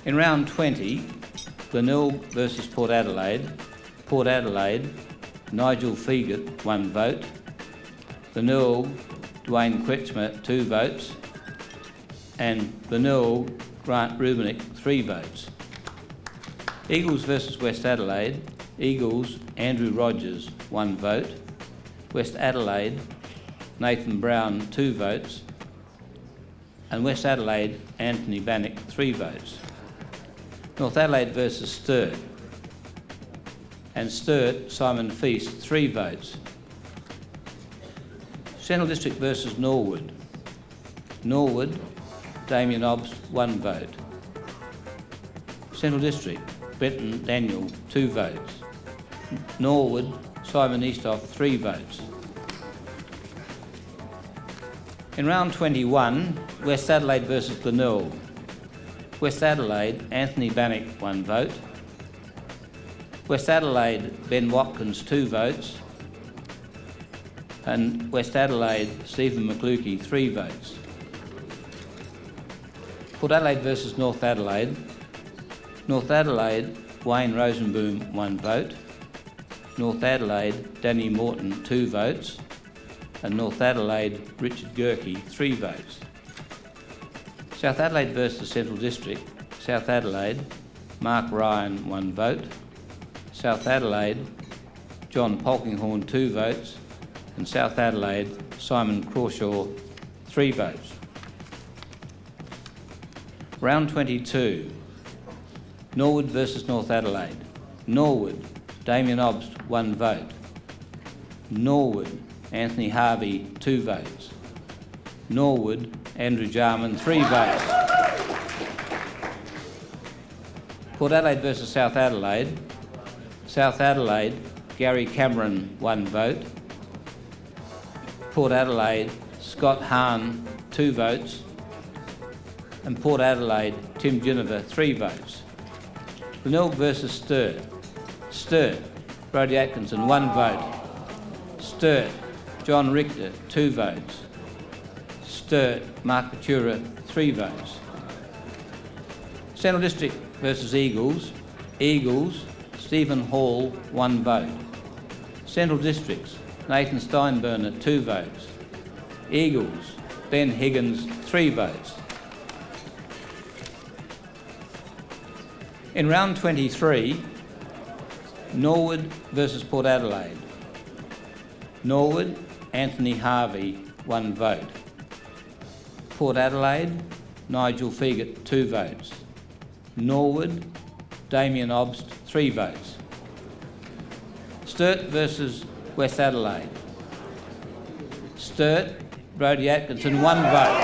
In round twenty, Glenelg versus Port Adelaide. Port Adelaide, Nigel Fegert, one vote. Glenelg, Dwayne Kretschmer, two votes. And Glenelg, Grant Rubinick, three votes. Eagles versus West Adelaide. Eagles, Andrew Rogers, one vote. West Adelaide, Nathan Brown, two votes. And West Adelaide, Anthony Bannock, three votes. North Adelaide versus Sturt. And Sturt, Simon Feast, three votes. Central District versus Norwood. Norwood, Damien Obbs, one vote. Central District, Brenton Daniel, two votes. Norwood, Simon Eastoff, three votes. In round twenty-one, West Adelaide versus Glenelg. West Adelaide, Anthony Bannock, one vote. West Adelaide, Ben Watkins, two votes. And West Adelaide, Stephen McLukey, three votes. Port Adelaide versus North Adelaide. North Adelaide, Wayne Rosenboom, one vote. North Adelaide, Danny Morton, two votes. And North Adelaide, Richard Gerke, three votes. South Adelaide versus Central District. South Adelaide, Mark Ryan, one vote. South Adelaide, John Polkinghorne, two votes. And South Adelaide, Simon Crawshaw, three votes. Round twenty-two, Norwood versus North Adelaide. Norwood, Damien Obbs, one vote. Norwood, Anthony Harvey, two votes. Norwood, Andrew Jarman, three votes. Port Adelaide versus South Adelaide. South Adelaide, Gary Cameron, one vote. Port Adelaide, Scott Hahn, two votes. And Port Adelaide, Tim Ginniver, three votes. Glenelg versus Sturt. Sturt, Brodie Atkinson, one vote. Sturt, John Richter, two votes. Sturt, Mark Patura, three votes. Central District versus Eagles. Eagles, Stephen Hall, one vote. Central Districts, Nathan Steinburner, two votes. Eagles, Ben Higgins, three votes. In round twenty-three, Norwood versus Port Adelaide. Norwood, Anthony Harvey, one vote. Port Adelaide, Nigel Fegert, two votes. Norwood, Damien Obbs, three votes. Sturt versus West Adelaide. Sturt, Brodie Atkinson, one vote.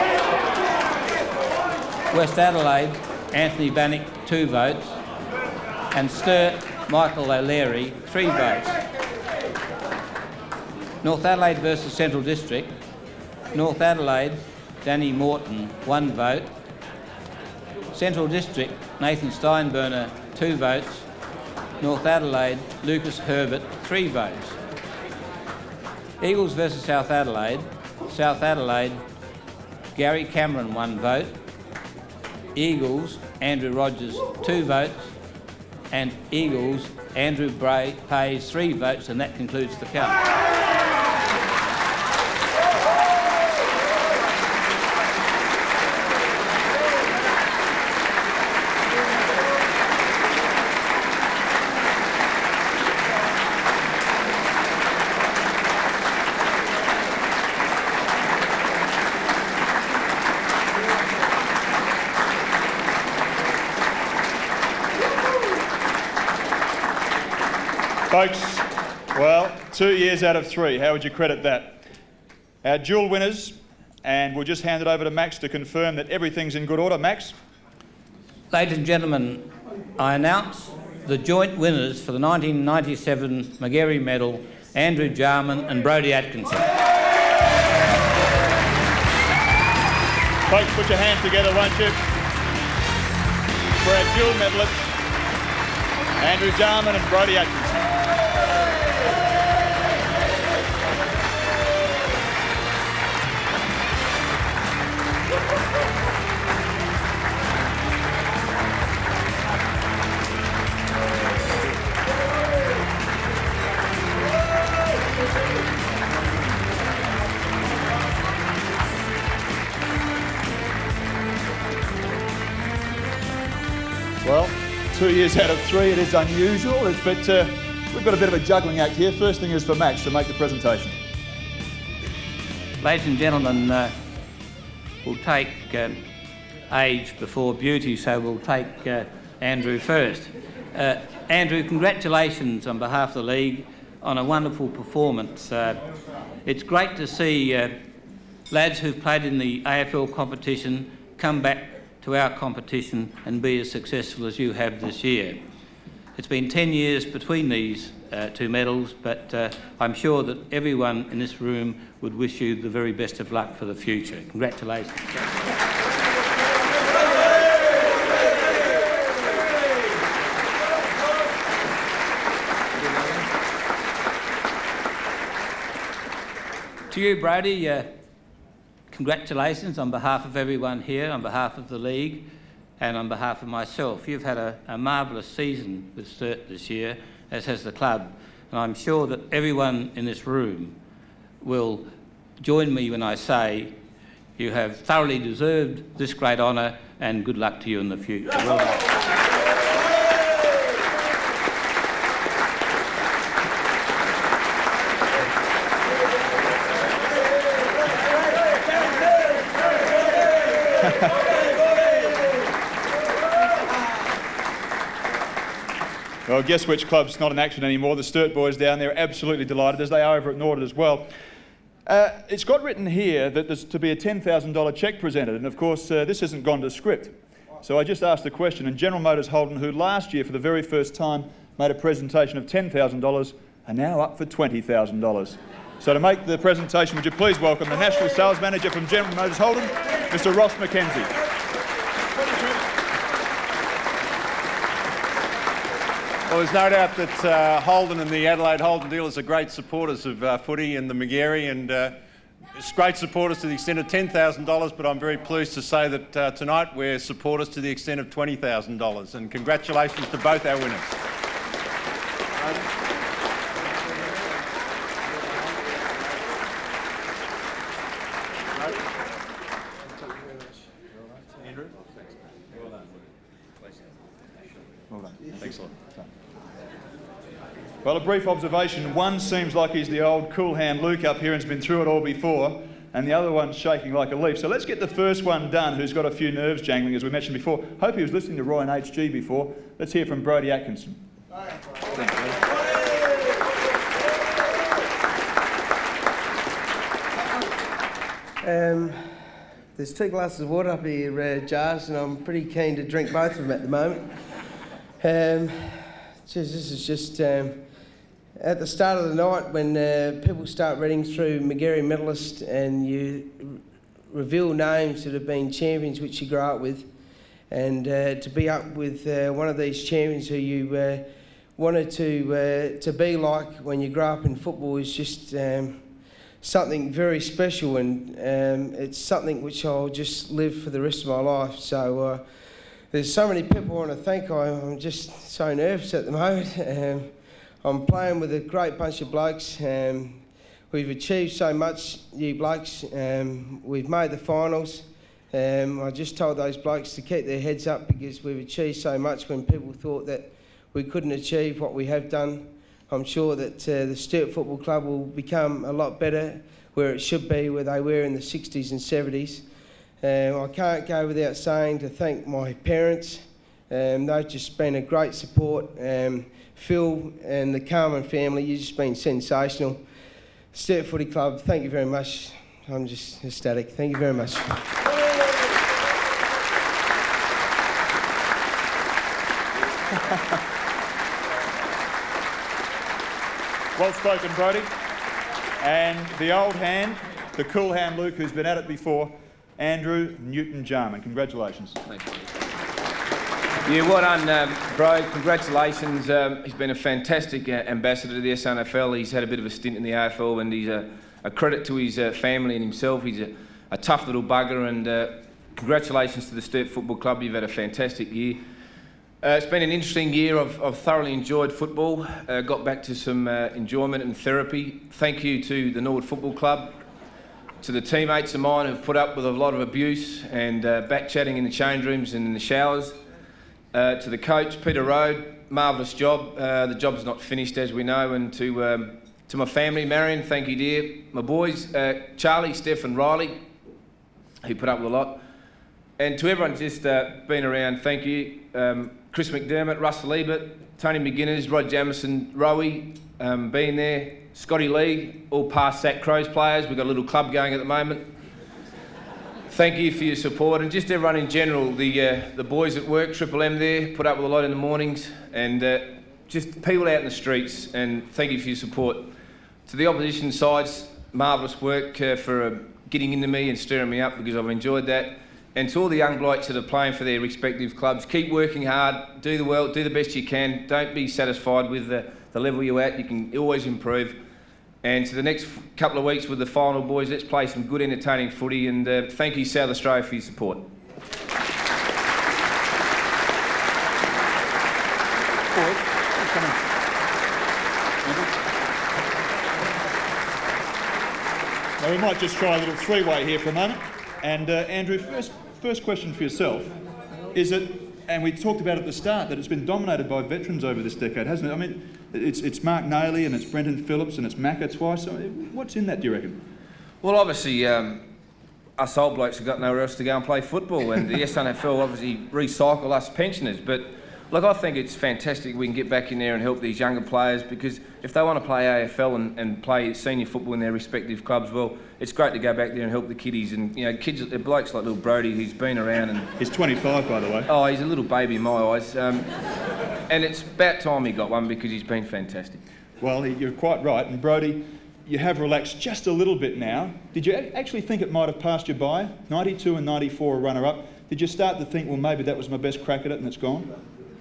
West Adelaide, Anthony Bannock, two votes. And Sturt, Michael O'Leary, three votes. North Adelaide versus Central District. North Adelaide, Danny Morton, one vote. Central District, Nathan Steinburner, two votes. North Adelaide, Lucas Herbert, three votes. Eagles versus South Adelaide. South Adelaide, Gary Cameron, one vote. Eagles, Andrew Rogers, two votes. And Eagles, Andrew Bray pays three votes, and that concludes the count. Folks, well, two years out of three, how would you credit that? Our dual winners, and we'll just hand it over to Max to confirm that everything's in good order. Max? Ladies and gentlemen, I announce the joint winners for the nineteen ninety-seven Magarey Medal, Andrew Jarman and Brodie Atkinson. Folks, put your hands together, won't you? For our dual medalists, Andrew Jarman and Brodie Atkinson. Two years out of three, it is unusual, but uh, we've got a bit of a juggling act here. First thing is for Max to make the presentation. Ladies and gentlemen, uh, we'll take uh, age before beauty, so we'll take uh, Andrew first. Uh, Andrew, congratulations on behalf of the league on a wonderful performance. Uh, it's great to see uh, lads who've played in the A F L competition come back to our competition and be as successful as you have this year. It's been ten years between these uh, two medals, but uh, I'm sure that everyone in this room would wish you the very best of luck for the future. Congratulations. To you, Brodie, uh, congratulations on behalf of everyone here, on behalf of the league and on behalf of myself. You've had a, a marvellous season with Sturt this year, as has the club, and I'm sure that everyone in this room will join me when I say you have thoroughly deserved this great honour, and good luck to you in the future. Well done. Well, guess which club's not in action anymore? The Sturt boys down there are absolutely delighted, as they are over at Norwood as well. Uh, it's got written here that there's to be a ten thousand dollar cheque presented, and of course uh, this hasn't gone to script. So I just asked the question, and General Motors Holden, who last year for the very first time made a presentation of ten thousand dollars, are now up for twenty thousand dollars. So to make the presentation, would you please welcome the National Sales Manager from General Motors Holden, Mister Ross McKenzie. Well, there's no doubt that uh, Holden and the Adelaide Holden dealers are great supporters of uh, footy and the Magarey, and uh, it's great supporters to the extent of ten thousand dollars, but I'm very pleased to say that uh, tonight we're supporters to the extent of twenty thousand dollars, and congratulations to both our winners. Well done. Thanks a lot. Well, a brief observation. One seems like he's the old cool hand Luke up here and's been through it all before, and the other one's shaking like a leaf. So let's get the first one done, who's got a few nerves jangling, as we mentioned before. Hope he was listening to Roy and H G before. Let's hear from Brodie Atkinson. Thanks, um, there's two glasses of water up here, uh, jars, and I'm pretty keen to drink both of them at the moment. Um, geez, this is just um, at the start of the night when uh, people start reading through Magarey medalists and you r reveal names that have been champions which you grow up with, and uh, to be up with uh, one of these champions who you uh, wanted to uh, to be like when you grow up in football is just um, something very special, and um, it's something which I'll just live for the rest of my life. So. Uh, There's so many people I want to thank. I'm just so nervous at the moment. Um, I'm playing with a great bunch of blokes. Um, we've achieved so much, you blokes. Um, we've made the finals. Um, I just told those blokes to keep their heads up because we've achieved so much when people thought that we couldn't achieve what we have done. I'm sure that uh, the Sturt Football Club will become a lot better where it should be, where they were in the sixties and seventies. Um, I can't go without saying to thank my parents. Um, they've just been a great support. Um, Phil and the Jarman family, you've just been sensational. Sturt Footy Club, thank you very much. I'm just ecstatic. Thank you very much. Well spoken, Brodie. And the old hand, the cool hand Luke, who's been at it before, Andrew Newton Jarman. Congratulations. Thank you. Yeah, well done, um, bro. Congratulations. Um, he's been a fantastic uh, ambassador to the S A N F L. He's had a bit of a stint in the A F L, and he's a, a credit to his uh, family and himself. He's a, a tough little bugger, and uh, congratulations to the Sturt Football Club. You've had a fantastic year. Uh, it's been an interesting year. I've, I've thoroughly enjoyed football. Uh, got back to some uh, enjoyment and therapy. Thank you to the Norwood Football Club, to the teammates of mine who've put up with a lot of abuse and uh, back chatting in the change rooms and in the showers, Uh, to the coach, Peter Rode, marvellous job. Uh, the job's not finished, as we know. And to um, to my family, Marion, thank you, dear. My boys, uh, Charlie, Steph and Riley, who put up with a lot. And to everyone just uh, been around, thank you. Um, Chris McDermott, Russell Ebert, Tony McGuinness, Rod Jamison, Rowie, um, being there, Scotty Lee, all past Sack Crows players. We've got a little club going at the moment. Thank you for your support, and just everyone in general, the uh, the boys at work, Triple M there, put up with a lot in the mornings, and uh, just people out in the streets, and thank you for your support. To the opposition sides, marvellous work uh, for uh, getting into me and stirring me up, because I've enjoyed that. And to all the young blokes that are playing for their respective clubs, keep working hard, do the well, do the best you can. Don't be satisfied with the, the level you're at. You can always improve. And to the next couple of weeks with the final, boys, let's play some good, entertaining footy. And uh, thank you, South Australia, for your support. Now, we might just try a little three-way here for a moment. And uh, Andrew, first, first question for yourself. Is it, and we talked about at the start, that it's been dominated by veterans over this decade, hasn't it? I mean, it's, it's Mark Nailey and it's Brenton Phillips and it's Macca twice. So what's in that, do you reckon? Well, obviously, um, us old blokes have got nowhere else to go and play football, and the S N F L obviously recycle us pensioners. But look, I think it's fantastic we can get back in there and help these younger players, because if they want to play A F L and, and play senior football in their respective clubs, well, it's great to go back there and help the kiddies. And, you know, kids, blokes like little Brodie, who's been around and... He's twenty-five, by the way. Oh, he's a little baby in my eyes. Um, and it's about time he got one, because he's been fantastic. Well, you're quite right. And Brodie, you have relaxed just a little bit now. Did you actually think it might have passed you by? ninety-two and ninety-four a runner-up. Did you start to think, well, maybe that was my best crack at it and it's gone?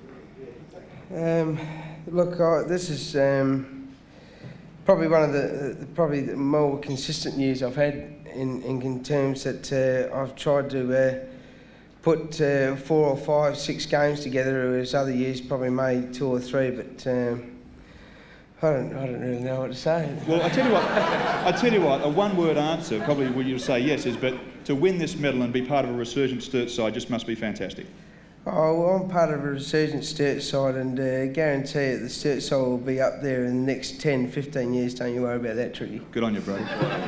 Um, look, uh, this is um, probably one of the, the probably the more consistent years I've had in, in terms that uh, I've tried to uh, put uh, four or five, six games together, whereas other years probably made two or three. But um, I don't, I don't really know what to say. Well, I tell you what, I tell you what, a one-word answer probably what you'll say yes is, but to win this medal and be part of a resurgent Sturt side just must be fantastic. Oh, well, I'm part of a resurgent Sturt side, and uh, guarantee it, the Sturt side will be up there in the next ten, fifteen years. Don't you worry about that, Tricky. Good on you, Brodie.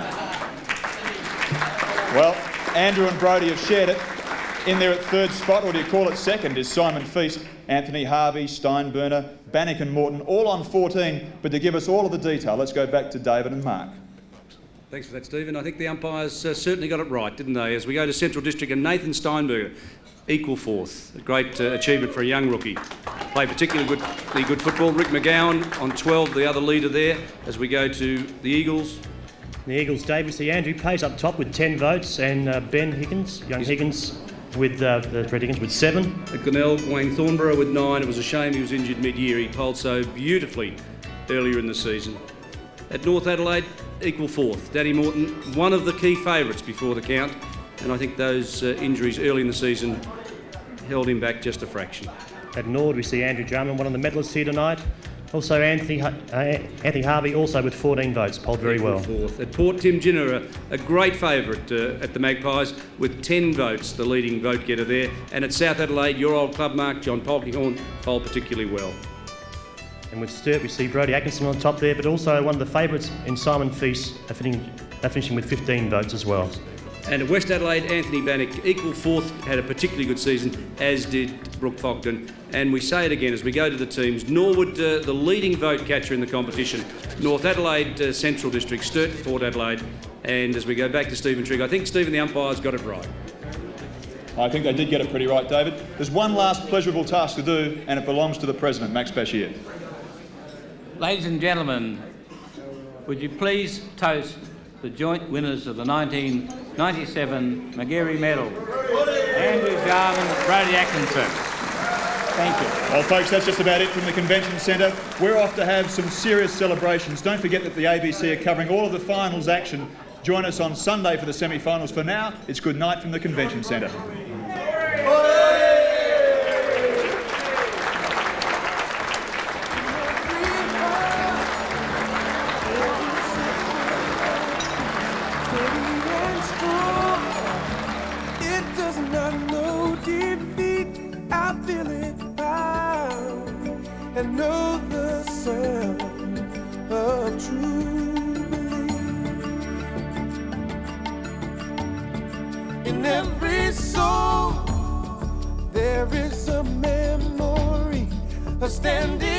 Well, Andrew and Brodie have shared it. In there at third spot, or do you call it second, is Simon Feast, Anthony Harvey, Steinburner, Bannock and Morton, all on fourteen. But to give us all of the detail, let's go back to David and Mark. Thanks for that, Stephen. I think the umpires uh, certainly got it right, didn't they? As we go to Central District, and Nathan Steinberger, equal fourth. A great uh, achievement for a young rookie. Played particularly good, good football. Rick McGowan on twelve, the other leader there. As we go to the Eagles. The Eagles, David, see Andrew Pace up top with ten votes, and uh, Ben Higgins, young Higgins, with uh, the Red Higgins with seven. At Glenelg, Wayne Thornborough with nine. It was a shame he was injured mid-year. He polled so beautifully earlier in the season. At North Adelaide, equal fourth. Danny Morton, one of the key favourites before the count, and I think those uh, injuries early in the season held him back just a fraction. At Norwood, we see Andrew Jarman, one of the medalists here tonight. Also Anthony, uh, Anthony Harvey, also with fourteen votes, polled very well. Fourth. At Port, Tim Jinner, a, a great favourite uh, at the Magpies, with ten votes, the leading vote getter there. And at South Adelaide, your old club mark, John Polkinghorn, polled particularly well. And with Sturt, we see Brodie Atkinson on top there, but also one of the favourites in Simon Feast, uh, finishing, uh, finishing with fifteen votes as well. And at West Adelaide, Anthony Bannock, equal fourth, had a particularly good season, as did Brooke Fogden. And we say it again as we go to the teams. Norwood, uh, the leading vote catcher in the competition. North Adelaide, uh, Central District, Sturt, Port Adelaide. And as we go back to Stephen Trigg, I think Stephen, the umpires, got it right. I think they did get it pretty right, David. There's one last pleasurable task to do, and it belongs to the President, Max Bashir. Ladies and gentlemen, would you please toast the joint winners of the nineteen ninety-seven Magarey Medal, Andrew Jarman and Brodie Atkinson. Thank you. Well, folks, that's just about it from the Convention Centre. We're off to have some serious celebrations. Don't forget that the A B C are covering all of the finals action. Join us on Sunday for the semi-finals. For now, it's good night from the Convention Centre. It does not know defeat. I feel it. and know the sound of true belief. In every soul there is a memory of standing